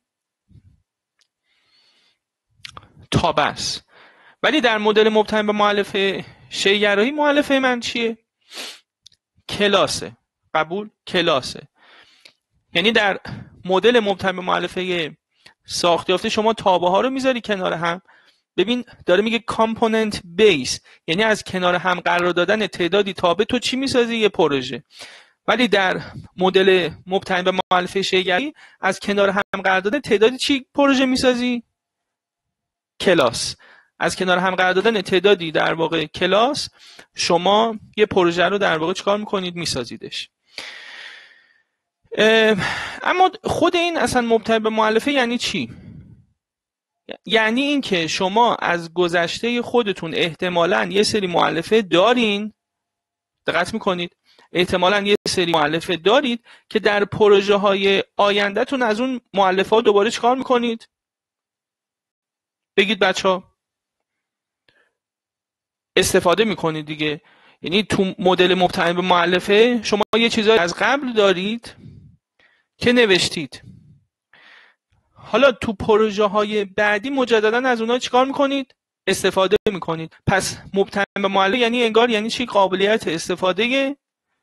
تابع است. ولی در مدل مبتنی بر مؤلفه شیگرایی مؤلفه من چیه؟ کلاسه. قبول؟ کلاسه. یعنی در مدل مبتنی بر مؤلفه ساخت یافته شما تابع ها رو میذاری کنار هم. ببین داره میگه کامپوننت بیس، یعنی از کنار هم قرار دادن تعدادی تابع تو چی میسازی؟ یه پروژه. ولی در مدل مبتنی بر مؤلفه شیگرایی از کنار هم قرار دادن تعدادی چی پروژه میسازی؟ کلاس. از کنار هم قرار دادن تعدادی در واقع کلاس شما یه پروژه رو در واقع چیکار میکنید؟ میسازیدش. اما خود این اصلا مبتنی بر مؤلفه یعنی چی؟ یعنی این که شما از گذشته خودتون احتمالاً یه سری مؤلفه دارین، دقت میکنید؟ احتمالاً یه سری مؤلفه دارید که در پروژه های آیندهتون از اون مؤلفه ها دوباره چیکار میکنید؟ بگید بچه‌ها. استفاده میکنید دیگه. یعنی تو مدل مبتنی بر مؤلفه شما یه چیزایی از قبل دارید که نوشتید، حالا تو پروژه های بعدی مجددا از اونها چیکار میکنید؟ استفاده میکنید. پس مبتنی بر مؤلفه یعنی انگار یعنی چی؟ قابلیت استفاده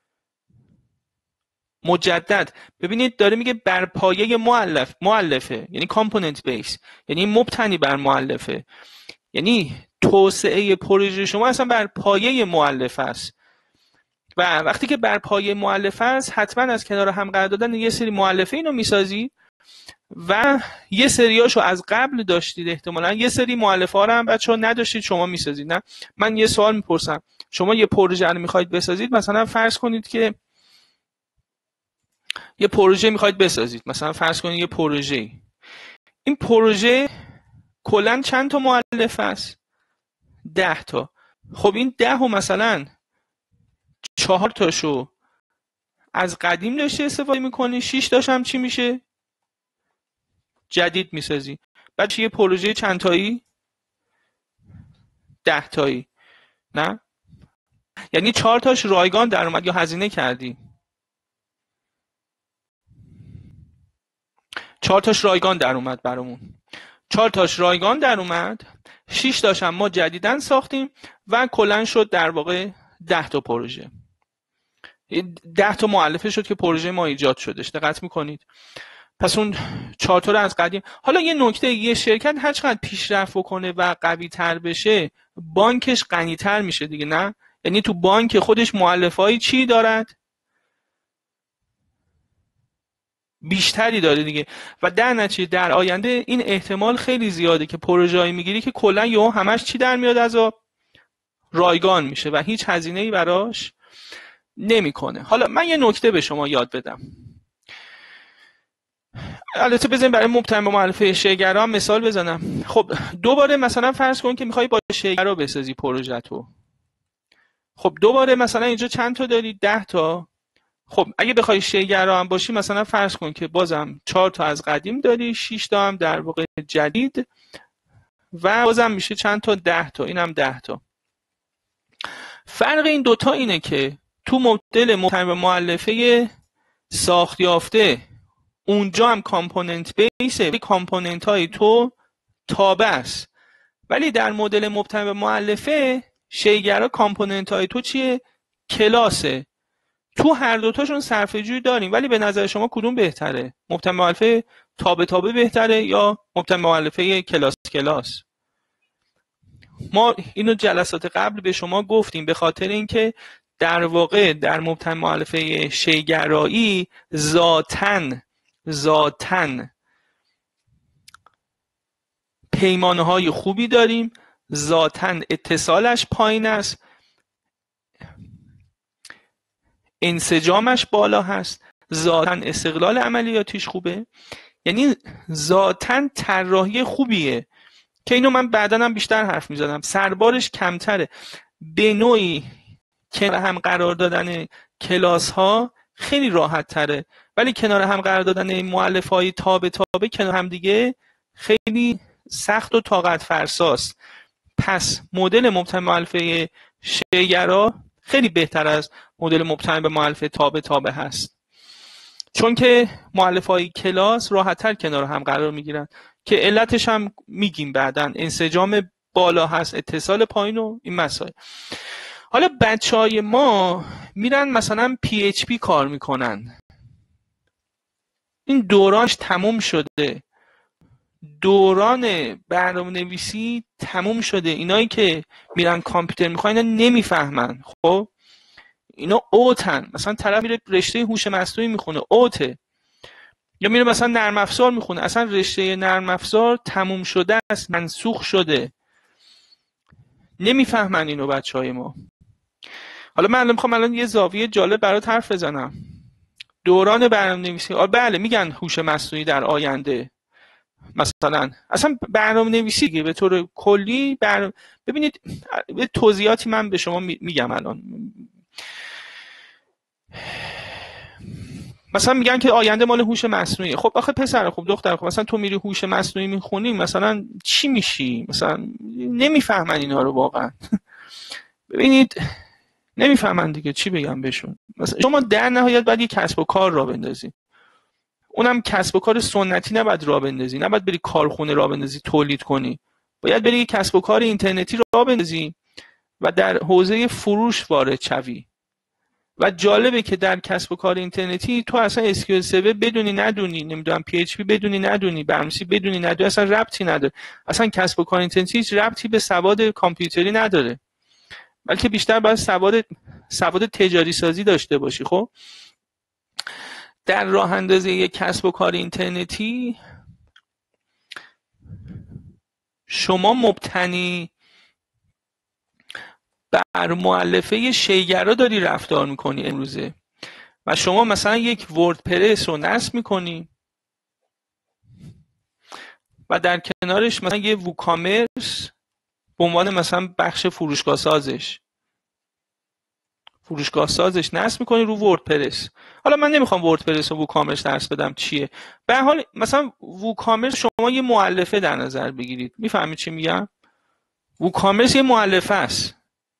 مجدد. ببینید داره میگه بر پایه مؤلفه یعنی کامپوننت بیس، یعنی مبتنی بر مؤلفه، یعنی توسعه پروژه شما اصلا بر پایه مؤلفه است. و وقتی که بر پایه مؤلفه است حتما از کنار هم قرار دادن یه سری مؤلفه اینو میسازید و یه سریاشو از قبل داشتید، احتمالاً یه سری مؤلفه ها رو هم بچه‌ها نداشتید شما میسازید. نه من یه سوال میپرسم، شما یه پروژه رو میخواید بسازید، مثلا فرض کنید که یه پروژه میخواید بسازید، مثلا فرض کنید یه پروژه، این پروژه کلاً چند تا مؤلفه است؟ 10 تا. خب این 10 و مثلا 4 تاشو از قدیم داشته استفاده میکنی، 6 تاش هم چی میشه؟ جدید میسازی. بعد یه پروژه چند تایی؟ 10 تایی. نه؟ یعنی 4 تاش رایگان در اومد یا هزینه کردی؟ 4 تاش رایگان در اومد برامون. 4 تاش رایگان در اومد، 6 تاش هم ما جدیدن ساختیم و کلاً شد در واقع 10 تا پروژه. 10 تا مؤلفه شد که پروژه ما ایجاد شدش. دقت میکنید؟ پس اون 4 تا رو از قدیم. حالا یه نکته، یه شرکت هر چقدر پیشرفت بکنه و قوی تر بشه بانکش غنی تر میشه دیگه. نه؟ یعنی تو بانک خودش مؤلفه‌ای چی دارد؟ بیشتری داره دیگه. و در نتیجه در آینده این احتمال خیلی زیاده که پروژه‌ای میگیری که کلا یهو همش چی در میاد از آب؟ رایگان میشه و هیچ هزینه‌ای براش نمیکنه. حالا من یه نکته به شما یاد بدم. البته بزنیم برای مبتنی بر مؤلفه شیگرا مثال بزنم. خب دوباره مثلا فرض کن که میخوای با شیگرا بسازی پروژه‌تو. خب دوباره مثلا اینجا چند تا داری؟ 10 تا. خب اگه بخوای شیگرا هم باشی مثلا فرض کن که بازم 4 تا از قدیم داری، 6 تا هم در واقع جدید و بازم میشه چند تا؟ 10 تا. اینم 10 تا. فرق این دوتا اینه که تو مدل مبتنی بر مؤلفه ساخت یافته اونجا هم کامپوننت بیسه، کامپوننت های تو تابع است، ولی در مدل مبتنی بر مؤلفه شیگرا کامپوننت های تو چیه؟ کلاسه. تو هر دوتاشون صرفه‌جویی داریم، ولی به نظر شما کدوم بهتره؟ مبتنی بر مؤلفه تابع تابع بهتره یا مبتنی بر مؤلفه کلاس کلاس؟ ما اینو جلسات قبل به شما گفتیم به خاطر اینکه در واقع در مبتنی مؤلفه شیگرایی ذاتن پیمانه های خوبی داریم، ذاتن اتصالش پایین است، انسجامش بالا هست، ذاتن استقلال عملیاتیش خوبه، یعنی ذاتن طراحی خوبیه که اینو من بعداً هم بیشتر حرف میزدم. سربارش کمتره، به نوعی کنار هم قرار دادن کلاس ها خیلی راحت تره، ولی کنار هم قرار دادن مؤلف های تابع کنار هم دیگه خیلی سخت و طاقت فرساست. پس مدل مبتنی به مؤلفه شیگرا خیلی بهتر از مدل مبتنی به مؤلفه تابع هست، چون که مؤلف های کلاس راحت تر کنار هم قرار میگیرن که علتش هم میگیم بعدن، انسجام بالا هست، اتصال پایین و این مسائل. حالا بچهای ما میرن مثلا PHP کار میکنن، این دورانش تموم شده، دوران برنامه نویسی تموم شده، اینایی که میرن کامپیوتر میخوان اینا نمیفهمن. خب اینا اوتن، مثلا طرف میره رشته هوش مصنوعی میخونه اوته، یا میره مثلا نرم افزار میخونه، اصلا رشته نرم افزار تموم شده است، منسوخ شده، نمیفهمن اینو بچهای ما. حالا من میخوام الان یه زاویه جالب برات حرف بزنم. دوران برنامه‌نویسی، بله میگن هوش مصنوعی در آینده، مثلا اصلا برنامه‌نویسی دیگه به طور کلی ببینید به توضیحاتی من به شما میگم الان. مثلا میگن که آینده مال هوش مصنوعی. خب آخه پسر، خب دختر، خب مثلا تو میری هوش مصنوعی میخونی، مثلا چی میشی؟ مثلا نمیفهمن اینا رو واقعا. ببینید نمیفهمن دیگه، چی بگم بهشون؟ مثلا شما در نهایت باید یه کسب و کار راه بندازی، اونم کسب و کار سنتی نباید راه بندازی، نباید بری کارخونه راه بندازی تولید کنی، باید بری یه کسب و کار اینترنتی راه بندازی و در حوزه فروش وارد شوی. و جالبه که در کسب و کار اینترنتی تو اصلا SQL سرور بدونی ندونی، نمیدونم PHP بدونی ندونی، برنامه‌نویسی بدونی ندونی، اصلا ربطی نداره. اصلا کسب و کار اینترنتی هیچ ربطی به سواد کامپیوتری نداره، بلکه بیشتر باید سواد تجاری سازی داشته باشی. خب در راه اندازی یک کسب و کار اینترنتی شما مبتنی بر مؤلفه شیگرا داری رفتار میکنی امروزه، و شما مثلا یک وردپرس رو نصب میکنی و در کنارش مثلا یه ووکامرس به عنوان مثلا بخش فروشگاه سازش نصب میکنی رو وردپرس. حالا من نمیخوام وردپرس و ووکامرس درس بدم چیه، به هر حال مثلا ووکامرس شما یه مؤلفه در نظر بگیرید، میفهمید چی میگم؟ ووکامرس یه مؤلفه است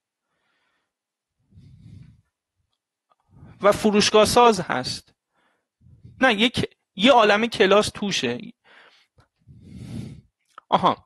و فروشگاه ساز هست، نه یه عالمه کلاس توشه. آها،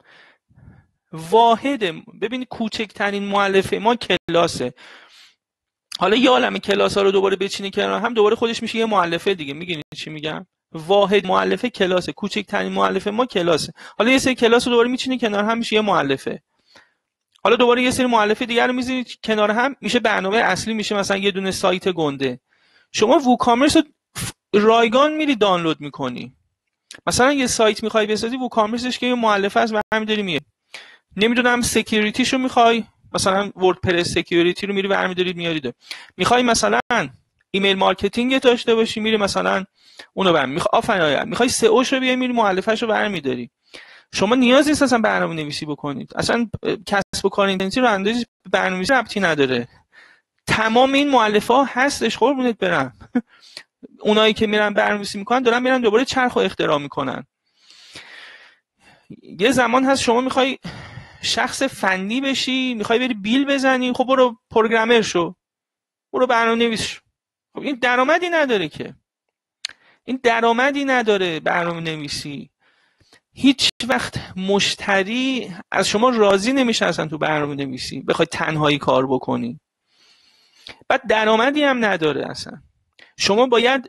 ببینید کوچکترین مؤلفه ما کلاسه. حالا یه عالمه کلاس ها رو دوباره بچینی کنار هم، دوباره خودش میشه یه مؤلفه دیگه. میگید چی میگم؟ واحد مؤلفه کلاسه، کوچکترین مؤلفه ما کلاسه. حالا یه سری کلاس رو دوباره میچینی کنار هم، میشه یه مؤلفه. حالا دوباره یه سری مؤلفه دیگر رو میذاری کنار هم، میشه برنامه اصلی، میشه مثلا یه دونه سایت گنده. شما ووکامرس رو رایگان میری دانلود میکنی، مثلا یه سایت میخوای بسازی، ووکامرسش که یه مؤلفه است و همینطوری میاد. نمیدونم سکیوریتیشو میخوای، مثلا وردپرس سکیوریتی رو میری برمی‌داری میاری. میخوای مثلا ایمیل مارکتینگ داشته باشی، میری مثلا اونو میخوای سئوش رو بیای میری مؤلفه‌ش رو برمی‌داری. شما نیاز نیست اصلا برنامه‌نویسی بکنید، اصلا کسب و کار اینترنتی رو اندازی برنامه‌نویسی ربطی نداره. تمام این مؤلفه‌ها هستش، قربونت برم. اونایی که میرن برنامه‌نویسی میکنن دارن میرن دوباره چرخو اختراع میکنن. یه زمان هست شما میخوای شخص فنی بشی، میخوای بری بیل بزنی، خب برو پروگرامر شو، برو برنامه‌نویس شو. خب این درآمدی نداره که، این درآمدی نداره برنامه‌نویسی. هیچ وقت مشتری از شما راضی نمیشه اصلا تو برنامه‌نویسی بخوای تنهایی کار بکنی. بعد درآمدی هم نداره اصلا. شما باید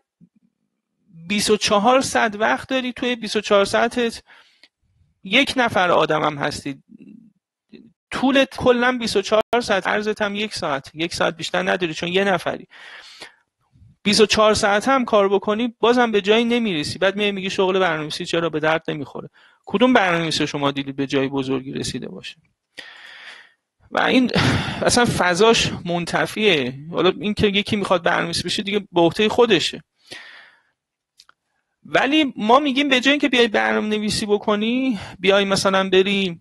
24 ساعت وقت داری، توی 24 ساعتت یک نفر آدم هم هستی طول کلا 24 ساعت، عرضت هم 1 ساعت، 1 ساعت بیشتر نداری چون یه نفری. 24 ساعت هم کار بکنی بازم به جایی نمیرسی. بعد میگی شغل برنامه‌نویسی چرا به درد نمیخوره. کدوم برنامه‌نویس شما دیدید به جای بزرگی رسیده باشه؟ و این اصلا فضاش منتفیه. حالا این که یکی میخواد برنامه‌نویس بشه دیگه به عهده خودشه. ولی ما میگیم به جای اینکه بیای برنامه‌نویسی بکنی، بیای مثلا بری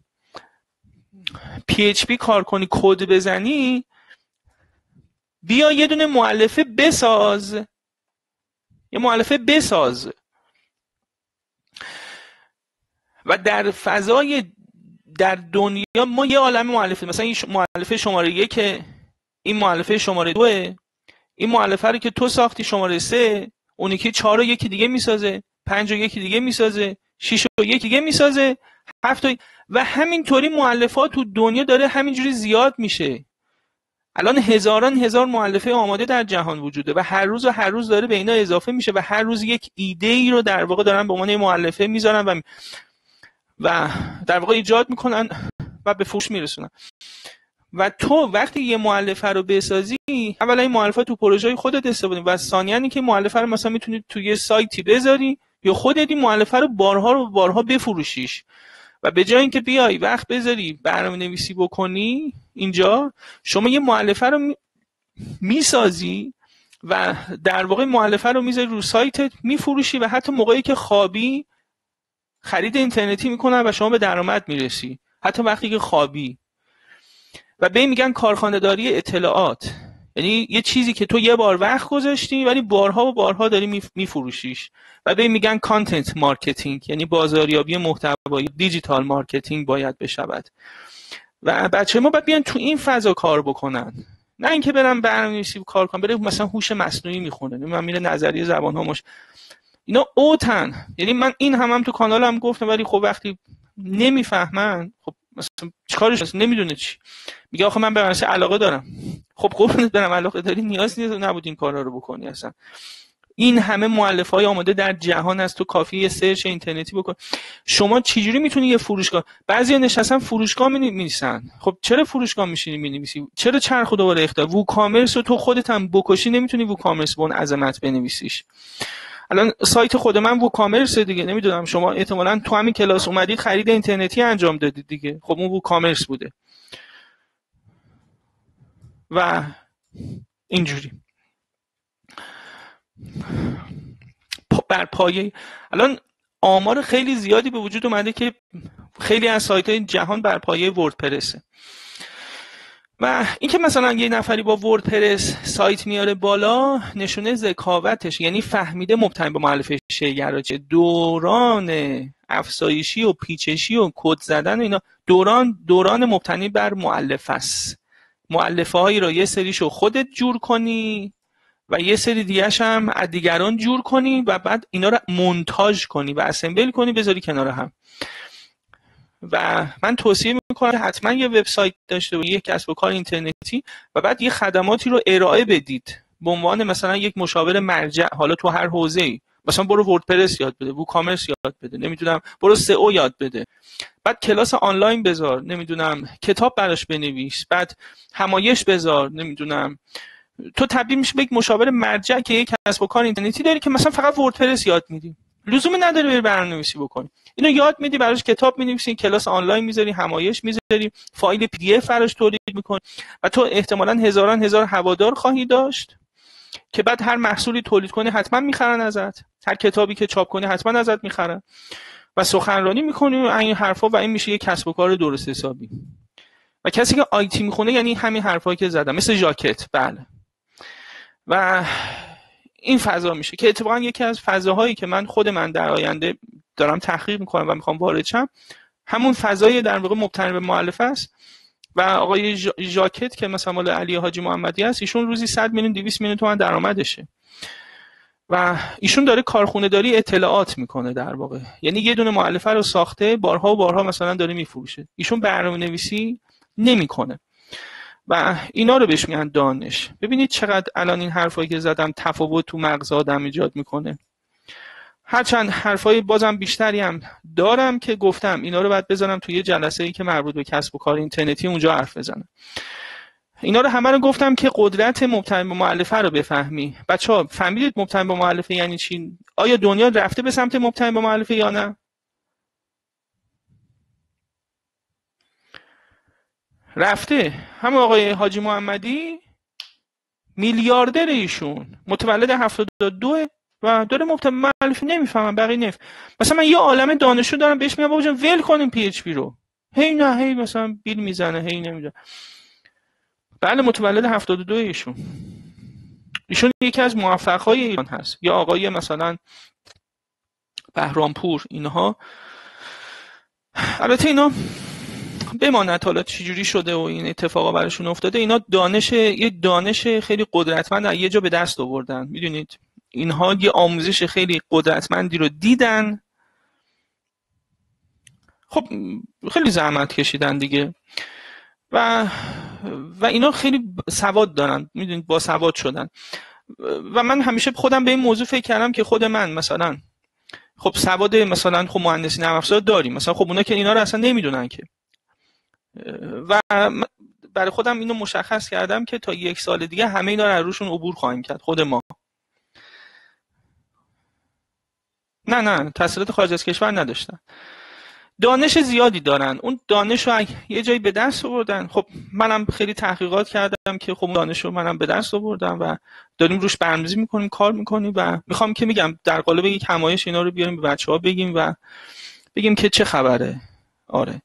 PHP کار کنی، کد بزنی، بیا یه دونه مؤلفه بساز. یه مؤلفه بساز و در فضای در دنیا ما یه عالم مؤلفه، مثلا این مؤلفه شماره 1، این مؤلفه شماره 2، این مؤلفه رو که تو ساختی شماره 3، اونی که 4 رو یکی دیگه میسازه، 5 رو یکی دیگه میسازه، 6 رو یکی دیگه میسازه، 7 و همینطوری مؤلفات تو دنیا داره همینجوری زیاد میشه. الان هزاران هزار مؤلفه آماده در جهان وجوده و هر روز داره به اینا اضافه میشه و هر روز یک ایده ای رو در واقع دارن به عنوان مؤلفه میذارن و در واقع ایجاد میکنن و به فروش میرسونن. و تو وقتی یه مؤلفه رو بسازی، اولا این مؤلفه تو پروژه خودت استفاده و ثانیاً اینکه مؤلفه رو مثلا میتونی تو یه سایتی بذاری یا خودت این مؤلفه رو بارها بفروشیش. و به جای اینکه بیای وقت بذاری برنامه‌نویسی بکنی، اینجا شما یه مؤلفه رو میسازی و در واقع مؤلفه رو میذاری رو سایتت میفروشی و حتی موقعی که خوابی خرید اینترنتی میکنن و شما به درآمد میرسی، حتی وقتی که خوابی. و به این میگن کارخانه‌داری اطلاعات. یعنی یه چیزی که تو یه بار وقت گذاشتی ولی بارها و بارها داری میفروشیش. و به این میگن کانتنت مارکتینگ، یعنی بازاریابی محتوایی، دیجیتال مارکتینگ باید بشود. و بچه ما باید بیان تو این فضا کار بکنن، نه اینکه برن برنامه‌نویسی کار کنن، بره مثلا هوش مصنوعی میخونه، من میره نظریه زبان ها اینا اوتن. یعنی من این هم تو کانالم گفتم، ولی خب وقتی نمیفهمن، خب مثلا چیکارش نمیدونه چی میگه، آخه من به برنامه‌نویسی علاقه دارم. خب قربونت برم، علاقه داری نیاز نیست نبود این کارا رو بکنی. اصلا این همه مؤلفه‌های آماده در جهان هست، تو کافیه یه سرچ اینترنتی بکن. شما چجوری میتونی یه فروشگاه، بعضیا نشستن فروشگاه می‌نویسن. خب چرا فروشگاه میشینی می‌نویسی؟ چرا چرخ و دوباره اختار ووکامرس رو تو خودت هم بکشی نمیتونی ووکامرس به اون عظمت بنویسیش. الان سایت خود من ووکامرس دیگه، نمیدونم شما احتمالاً تو همین کلاس اومدید خرید اینترنتی انجام دادید دیگه، خب اون ووکامرس بوده. و اینجوری بر پایه الان آمار خیلی زیادی به وجود اومده که خیلی از سایت‌های جهان بر پایه وردپرسه. و اینکه مثلا یه نفری با وردپرس سایت میاره بالا نشونه ذکاوتش، یعنی فهمیده مبتنی به مؤلفه شیگراجه دوران افزایشی و پیچشی و کد زدن و اینا دوران مبتنی بر مؤلفه است. مؤلفه هایی رو یه سریشو خودت جور کنی و یه سری دیگه‌اش هم از دیگران جور کنی و بعد اینا رو مونتاژ کنی و اسمبل کنی بذاری کنار هم. و من توصیه میکنم حتما یه وبسایت داشته باشید، یک کسب و کار اینترنتی، و بعد یه خدماتی رو ارائه بدید به عنوان مثلا یک مشاور مرجع، حالا تو هر حوزه‌ای. مثلا برو وردپرس یاد بده، ووکامرس یاد بده، نمیدونم برو سئو یاد بده، بعد کلاس آنلاین بذار، نمیدونم کتاب براش بنویس، بعد همایش بذار، نمیدونم تو تبدیل میشه به یک مشاور مرجع که یک کسب و کار اینترنتی داری که مثلا فقط وردپرس یاد میدی. لزومی نداره بری برنامه‌نویسی بکنی، اینو یاد میدی، براش کتاب می‌نویسی، کلاس آنلاین میذاری، همایش میذاری، فایل PDF براش تولید میکنی و تو احتمالاً هزار هوادار خواهی داشت که بعد هر محصولی تولید کنی حتما میخرن ازت، هر کتابی که چاپ کنی حتما ازت میخرن و سخنرانی میکنی و این حرفا و این میشه یک کسب و کار درست حسابی. و کسی که آیتی میخونه یعنی همین حرفایی که زدم، مثل ژاکت. بله. و این فضا میشه که اتفاقا یکی از فضاهایی که خود من در آینده دارم تحقیق میکنم و میخوام وارد شم همون فضای در واقع مبتنی به مؤلفه است. و آقای ژاکت که مثلا مال علی حاجی محمدی است، ایشون روزی 100 میلیون 200 میلیون تومان درآمدشه و ایشون داره کارخونه داری اطلاعات میکنه در واقع، یعنی یه دونه مؤلفه رو ساخته بارها و بارها مثلا داره میفروشه، ایشون برنامه‌نویسی نمیکنه و اینا رو بهش میگن دانش. ببینید چقدر الان این حرفایی که زدم تفاوت تو مغز آدم ایجاد میکنه. هرچند حرفای بازم بیشتری هم دارم که گفتم اینا رو باید بذارم توی جلسه‌ای که مربوط به کسب و کار اینترنتی اونجا حرف بزنم. اینا رو همه رو گفتم که قدرت مبتنی به مؤلفه رو بفهمی. بچه‌ها فهمیدید مبتنی به مؤلفه یعنی چی؟ آیا دنیا رفته به سمت مبتنی به مؤلفه یا نه؟ رفته. هم آقای حاجی محمدی میلیاردر، ایشون متولد 72 و داره مبتنی به مؤلفه. نمیفهمم بقیه مثلا من یه عالمه دانشجو دارم بهش میگم بابا جان ول کنیم پی اچ پی رو، هی نه هی مثلا بیل میزنه هی نمیدونم. بله متولد 72 ایشون یکی از موفق‌های ایران هست. یا آقای مثلا بهرامپور، اینها البته اینا بماند حالا چجوری شده و این اتفاقا براشون افتاده. اینا یه دانش خیلی قدرتمند یه جا به دست آوردن. میدونید اینها یه آموزش خیلی قدرتمندی رو دیدن، خب خیلی زحمت کشیدن دیگه و اینا خیلی سواد دارن، میدونید با سواد شدن. و من همیشه خودم به این موضوع فکر کردم که خود من مثلا خب سواد مثلا خب مهندسی نرم افزار داریم، مثلا خب اونا که اینا رو اصلا نمیدونن که، و برای خودم اینو مشخص کردم که تا 1 سال دیگه همه اینا رو از روشون عبور خواهیم کرد. خود ما نه تحصیلات خارج از کشور نداشتن، دانش زیادی دارن، اون دانش رو یه جایی به دست آوردن. خب منم خیلی تحقیقات کردم که خب دانش رو منم به دست آوردم و داریم روش برنامه‌ریزی میکنیم، کار میکنیم و میخوام که میگم در قالب یک همایش اینا رو بیاریم به بچه‌ها بگیم و بگیم که چه خبره. آره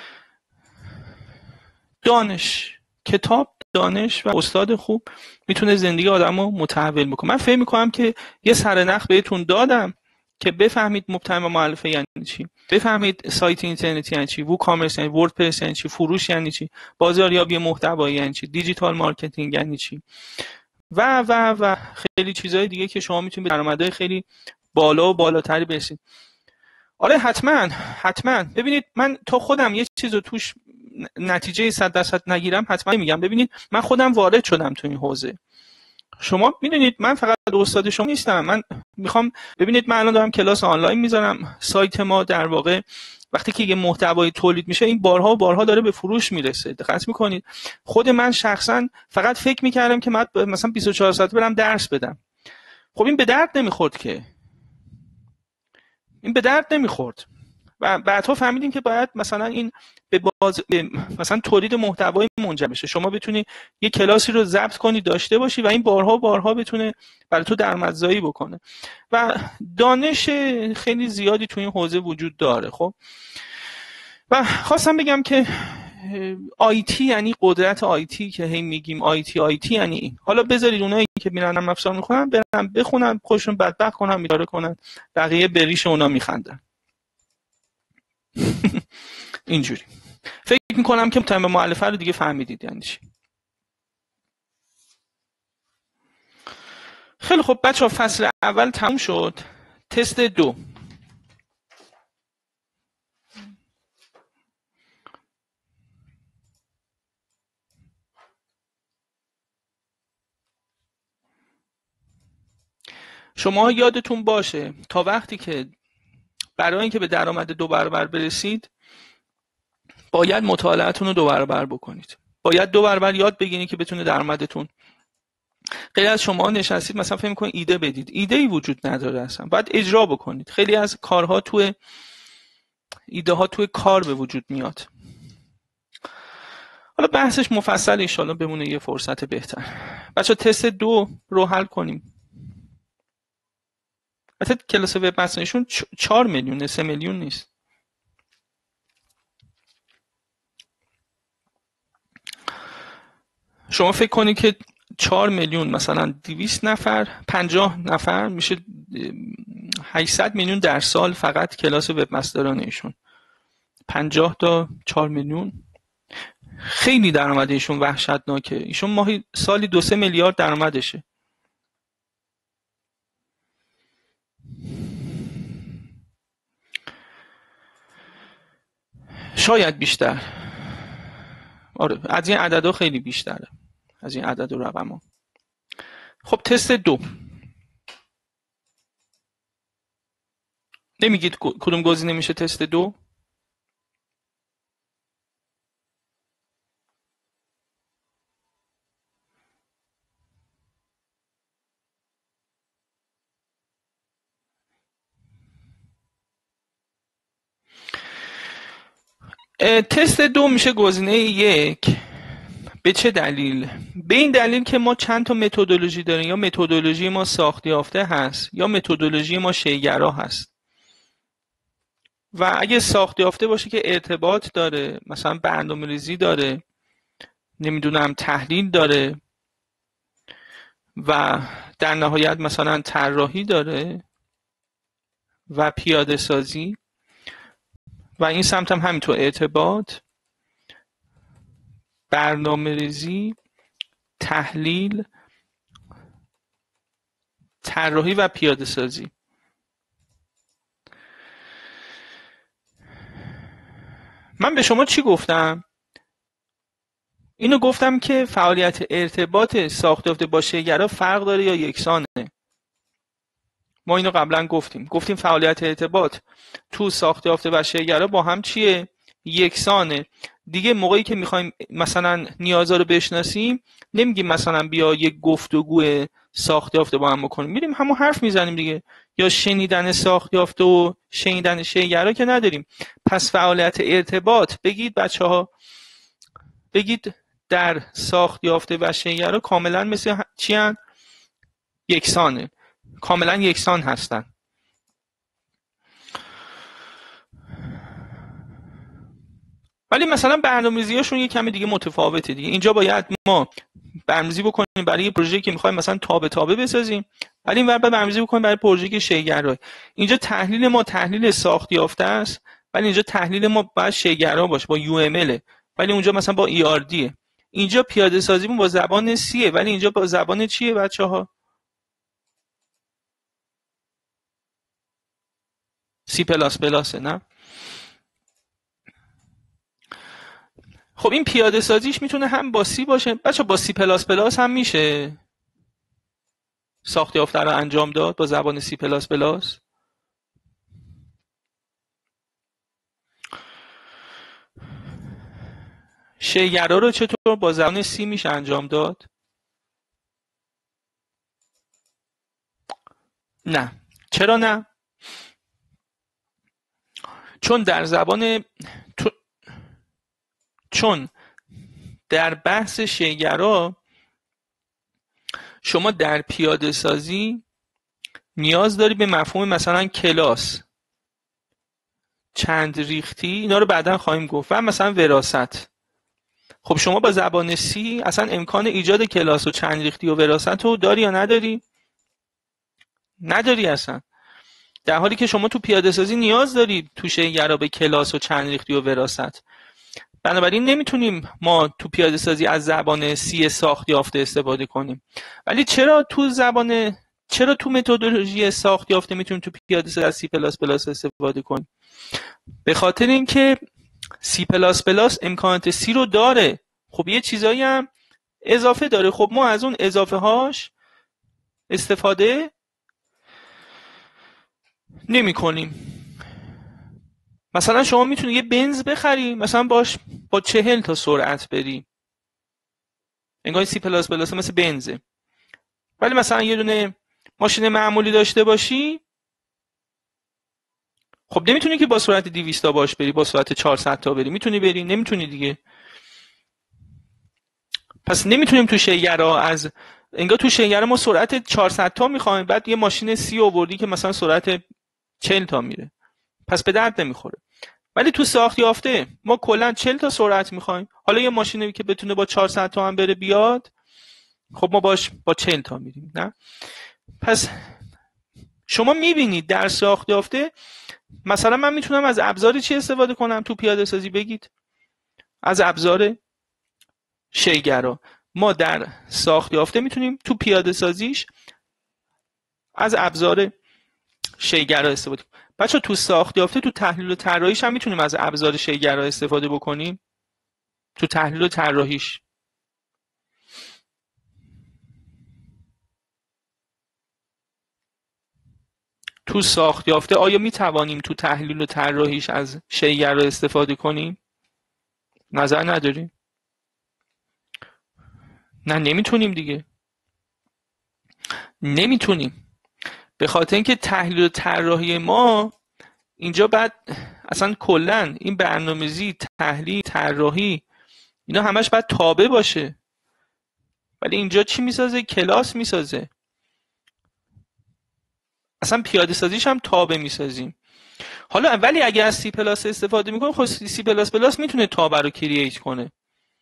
دانش، کتاب، دانش و استاد خوب میتونه زندگی آدمو متحول بکنه. من فکر میکنم که یه سرنخ بهتون دادم که بفهمید مبتنی به مؤلفه یعنی چی، بفهمید سایت اینترنتی یعنی چی، ووکامرس یعنی وردپرس یعنی چی، فروش یعنی چی، بازاریابی محتوایی یعنی چی، دیجیتال مارکتینگ یعنی چی و خیلی چیزهای دیگه که شما میتونید به درآمدهای خیلی بالا و بالاتری برسید. آره حتما ببینید من تا خودم یه چیز رو توش نتیجه 100% نگیرم حتما میگم. ببینید من خودم وارد شدم تو این حوزه. شما میدونید من فقط استاد شما نیستم، من میخوام ببینید من الان دارم کلاس آنلاین میذارم. سایت ما در واقع وقتی که یه محتوای تولید میشه این بارها و بارها داره به فروش میرسه. دقت میکنید خود من شخصا فقط فکر میکردم که من مثلا 24 ساعت برم درس بدم. خب این به درد نمیخورد که، این به درد نمیخورد و بعدها فهمیدیم که باید مثلا این به مثلا تولید محتوای منجر بشه. شما بتونی یه کلاسی رو ضبط کنی داشته باشی و این بارها و بارها بتونه برای تو درآمدزایی بکنه و دانش خیلی زیادی تو این حوزه وجود داره. خب و خواستم بگم که آیتی یعنی قدرت آیتی که هی میگیم آیتی یعنی این. حالا بذارید اونایی که میرن نرم افزار میخونن برن بخونن خودشون بدبخت کنن میاره کنن، بقیه بریش اونا میخندن. اینجوری فکر میکنم که مبتنی به مؤلفه رو دیگه فهمیدید یعنی چی. خیلی خب بچه‌ها فصل اول تموم شد. تست 2 شما یادتون باشه تا وقتی که برای اینکه به درآمد 2 برابر برسید باید مطالعه‌تون رو 2 برابر بکنید، باید 2 برابر یاد بگیرید که بتونه درآمدتون. خیلی از شما نشستید مثلا فکر می‌کنید ایده بدید، ایده‌ای وجود نداره اصلا، باید اجرا بکنید. خیلی از کارها توی ایده ها توی کار به وجود میاد. حالا بحثش مفصل ان شاءالله بمونه یه فرصت بهتر. بچه‌ها تست 2 رو حل کنیم. البته کلاس وب متنشون 4 میلیون 3 میلیون نیست. شما فکر کنید که 4 میلیون مثلا 200 نفر 50 نفر میشه 800 میلیون در سال فقط کلاس وب مستران ایشون. 50 تا 4 میلیون خیلی درآمد ایشون وحشتناکه. ایشون ماهی سالی 2-3 میلیارد درآمدشه. شاید بیشتر. آره از این عددها خیلی بیشتره، از این عدد و رقم‌ها. خب تست 2 نمیگید کدوم گزینه میشه تست 2؟ تست 2 میشه گزینه 1. به چه دلیل؟ به این دلیل که ما چند تا متدولوژی داریم. یا متدولوژی ما ساخت یافته هست یا متدولوژی ما شیگرا هست. و اگه ساخت یافته باشه که ارتباط داره، مثلا برنامه‌ریزی داره، نمیدونم تحلیل داره و در نهایت مثلا طراحی داره و پیاده سازی، و این سمت هم همینطور ارتباط، برنامه‌ریزی، تحلیل، طراحی و پیاده سازی. من به شما چی گفتم؟ اینو گفتم که فعالیت ارتباط ساخت یافته با شیگرا فرق داره یا یکسانه. ما اینو قبلا گفتیم فعالیت ارتباط تو ساخت یافته و شیگرا با هم چیه؟ یکسانه. دیگه موقعی که میخوایم مثلا نیازا رو بشناسیم نمیگیم مثلا بیا یک گفتگو ساخت یافته با هم بکنیم، میریم همون حرف میزنیم دیگه. یا شنیدن ساخت یافته و شنیدن شیگرا که نداریم. پس فعالیت ارتباط بگید بچه‌ها، بگید در ساخت یافته و شیگرا کاملا مثل چی هن؟ یکسانه، کاملا یکسان هستن. ولی مثلا برنامه‌ریزی‌هاشون یه کمی دیگه متفاوته دیگه. اینجا باید ما برنامه‌ریزی بکنیم برای یه پروژه‌ای که می‌خوایم مثلا تابه بسازیم، ولی اینور برنامه‌ریزی بکنیم برای پروژه‌ای که شیگرا. اینجا تحلیل ما تحلیل ساخت یافته است، ولی اینجا تحلیل ما باید شیگرا باشه، با UML، ولی اونجا مثلا با ERD. اینجا پیاده سازیمون با زبان C، ولی اینجا با زبان چیه بچه‌ها؟ C++ نه؟ خب این پیاده سازیش میتونه هم با سی باشه بچه، با C++ هم میشه ساخت یافته رو انجام داد با زبان C++. شیگرا رو چطور با زبان C میشه انجام داد؟ نه. چرا نه؟ چون در زبان چون در بحث شیگرا شما در پیاده سازی نیاز داری به مفهوم مثلا کلاس، چند ریختی، اینا رو بعدا خواهیم گفت، و مثلا وراثت. خب شما با زبان C اصلا امکان ایجاد کلاس و چند ریختی و وراثت رو داری یا نداری؟ نداری اصلا. در حالی که شما تو پیاده سازی نیاز داری تو شیگرا به کلاس و چند ریختی و وراثت. بنابراین نمیتونیم ما تو پیاده سازی از زبان C ساخت یافته استفاده کنیم. ولی چرا تو متدولوژی ساخت یافته میتونیم تو پیاده سازی از C++ استفاده کنیم؟ به خاطر اینکه C++ امکانات C رو داره. خب یه چیزایی هم اضافه داره، خب ما از اون اضافه هاش استفاده نمی کنیم. مثلا شما میتونی یه بنز بخری، مثلا باش با 40 تا سرعت بری، انگار C++ مثل بنزه. ولی مثلا یه دونه ماشین معمولی داشته باشی، خب نمیتونی که با سرعت 200 تا باش بری، با سرعت 400 تا بری. میتونی بری؟ نمیتونی دیگه. پس نمیتونیم تو شیگرا انگار تو شیگرا ما سرعت 400 تا میخوایم، بعد یه ماشین C آوردی که مثلا سرعت 40 تا میره، پس به درد نمیخوره. ولی تو ساخت یافته ما کلا 40 تا سرعت میخوایم، حالا یه ماشینی که بتونه با 400 تا هم بره بیاد، خب ما باش با 40 تا میریم. نه؟ پس شما میبینید در ساخت یافته مثلا من میتونم از ابزار چی استفاده کنم تو پیاده سازی؟ بگید. از ابزار شیگرا. ما در ساخت یافته میتونیم تو پیاده سازیش از ابزار شیگرا استفاده کنیم. بچه تو ساخت یافته تو تحلیل و طراحیش هم میتونیم از ابزار شیگرا استفاده بکنیم. تو تحلیل و طراحیش تو ساخت یافته آیا می توانیم تو تحلیل و طراحیش از شیگر استفاده کنیم؟ نظر نداریم؟ نه نمیتونیم دیگه، نمیتونیم. به خاطر اینکه تحلیل و طراحی ما اینجا بعد اصلا کلا این برنامه‌ریزی، تحلیل، طراحی اینا همش باید تابع باشه. ولی اینجا چی میسازه؟ کلاس میسازه. اصلا پیاده سازیش هم تابع میسازیم. حالا ولی اگه از سی پلاس استفاده میکنیم، خب سی پلاس پلاس میتونه تابع رو کرییت کنه.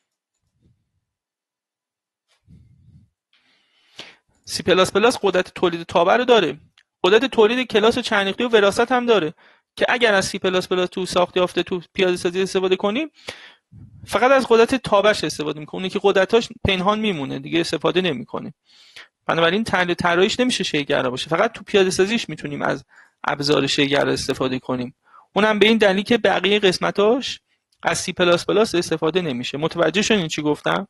سی پلاس پلاس قدرت تولید تابع رو داره، قدرت تولید کلاس و چرخی و وراثت هم داره که اگر از سی پلاس پلاس تو ساخت یافته تو پیاده سازی استفاده کنیم فقط از قدرت تابعش استفاده میکنه، اون که قدرتاش پنهان میمونه دیگه استفاده نمیکنه. بنابراین تحلیل طراحیش نمیشه شیگر باشه، فقط تو پیاده سازیش میتونیم از ابزار شیگر استفاده کنیم. اونم به این دلیل که بقیه قسمتاش از سی پلاس پلاس استفاده نمیشه. متوجه شدین چی گفتم؟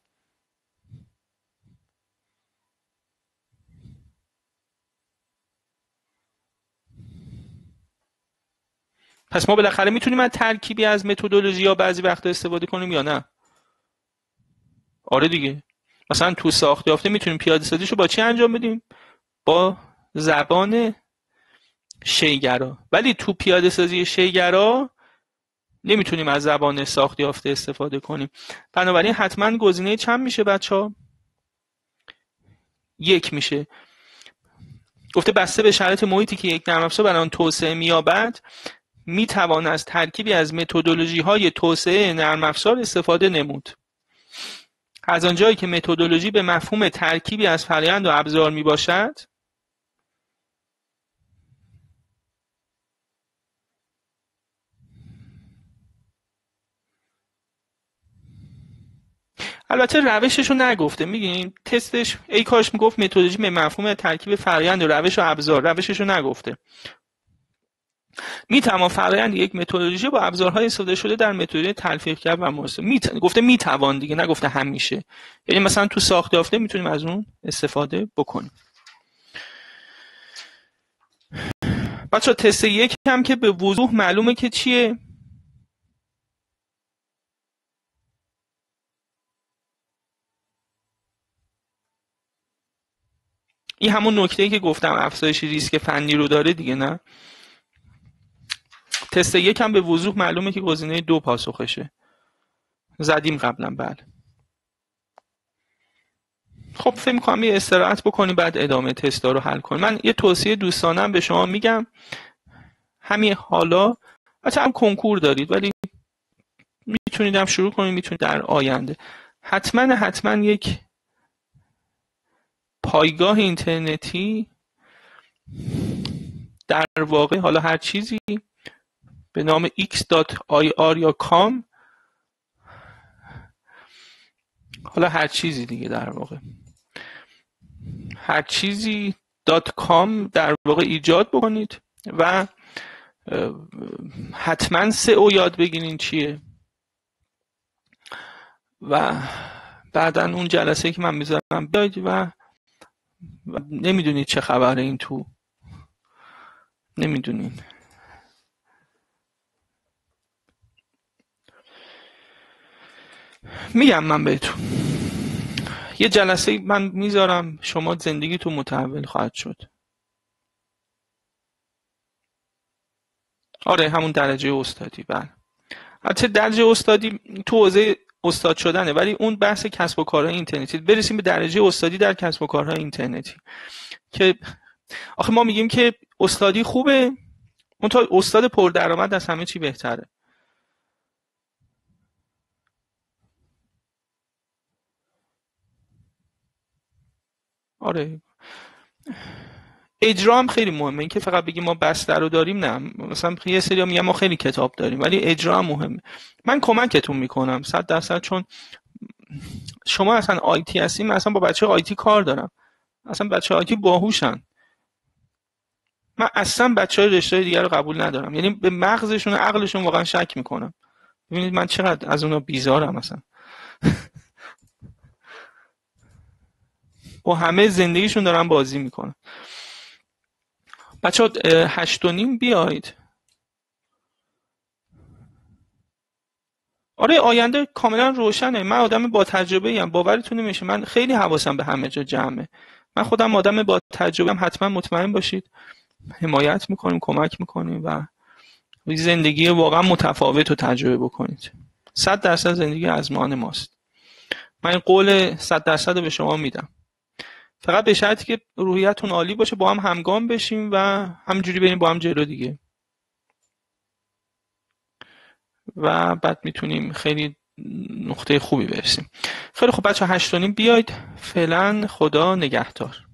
پس ما بالاخره میتونیم از ترکیبی از متدولوژی یا بعضی وقتا استفاده کنیم یا نه؟ آره دیگه. مثلا تو ساخت یافته میتونیم پیاده سازیشو با چی انجام بدیم؟ با زبان شیگرا. ولی تو پیاده سازی شیگرا نمیتونیم از زبان ساخت یافته استفاده کنیم. بنابراین حتما گزینه چند میشه بچه‌ها؟ 1 میشه. گفته بسته به شرایط محیطی که یک نرم افزار برای آن توسعه می‌یابد میتوان از ترکیبی از متدولوژی‌های توسعه نرم افزار استفاده نمود. از آنجایی که متدولوژی به مفهوم ترکیبی از فرآیند و ابزار میباشد، البته روشش رو نگفته. میگین تستش ای کاش میگفت متدولوژی به مفهوم ترکیب فرآیند و روش و ابزار، روشش رو نگفته. میتوان فرآیند یک متدولوژی با ابزارهای استفاده شده در متدولوژی تلفیق کرد و مرسوم. گفته میتوان دیگه، نگفته همیشه. یعنی مثلا تو ساخت یافته میتونیم از اون استفاده بکنیم. بچه‌ها تست 1 هم که به وضوح معلومه که چیه؟ این همون نکته‌ای که گفتم افزایش ریسک فنی رو داره دیگه، نه؟ تست 1 هم به وضوح معلومه که گزینه 2 پاسخشه. زدیم قبلا. بله. خب فکر می‌کنم یه استراحت بکنیم بعد ادامه تستا رو حل کنیم. من یه توصیه دوستانم به شما میگم، همین حالا بچه‌ها هم کنکور دارید ولی میتونید هم شروع کنید، میتونید در آینده حتما یک پایگاه اینترنتی در واقع، حالا هر چیزی به نام x.ir یا com، حالا هر چیزی دیگه در واقع هر چیزی .com در واقع ایجاد بکنید و حتما SEO یاد بگیرین چیه و بعدا اون جلسه که من میذارم بیاید و نمیدونید چه خبره این تو، نمیدونین. میگم من بهتون یه جلسه من میذارم، شما زندگیتون متحول خواهد شد. آره همون درجه استادی. بله البته درجه استادی تو حوزه استاد شدنه، ولی اون بحث کسب و کارهای اینترنتی. برسیم به درجه استادی در کسب و کارهای اینترنتی که آخه ما میگیم که استادی خوبه، اون تا استاد پردرآمد از همه چی بهتره. آره اجرا هم خیلی مهمه. این که فقط بگیم ما بستر رو داریم نه، مثلا یه سری میگن ما خیلی کتاب داریم، ولی اجرا هم مهمه. من کمکتون میکنم 100%، چون شما اصلا آیتی هستین، من اصلا با بچه آیتی کار دارم، اصلا بچه آیتی باهوشن. من اصلا بچه های رشته دیگر رو قبول ندارم، یعنی به مغزشون و عقلشون واقعا شک میکنم. ببینید من چقدر از اونا بیزارم اصلا. با همه زندگیشون دارن بازی میکنن. بچه 8:30 بیاید. آره آینده کاملا روشنه. من آدم با تجربه ایم، باورتون نمیشه. من خیلی حواسم به همه جا جمعه. من خودم آدم با تجربه ام، حتما مطمئن باشید حمایت میکنیم، کمک میکنیم و زندگی واقعا متفاوت رو تجربه بکنید. 100% زندگی از آن ماست. من این قول 100% رو به شما میدم. فقط به شرطی که روحیتون عالی باشه، با هم همگام بشیم و همینجوری بریم با هم جلو دیگه. و بعد میتونیم خیلی نقطه خوبی برسیم. خیلی خب بچه 8:30 بیاید. فعلا خدا نگهدار.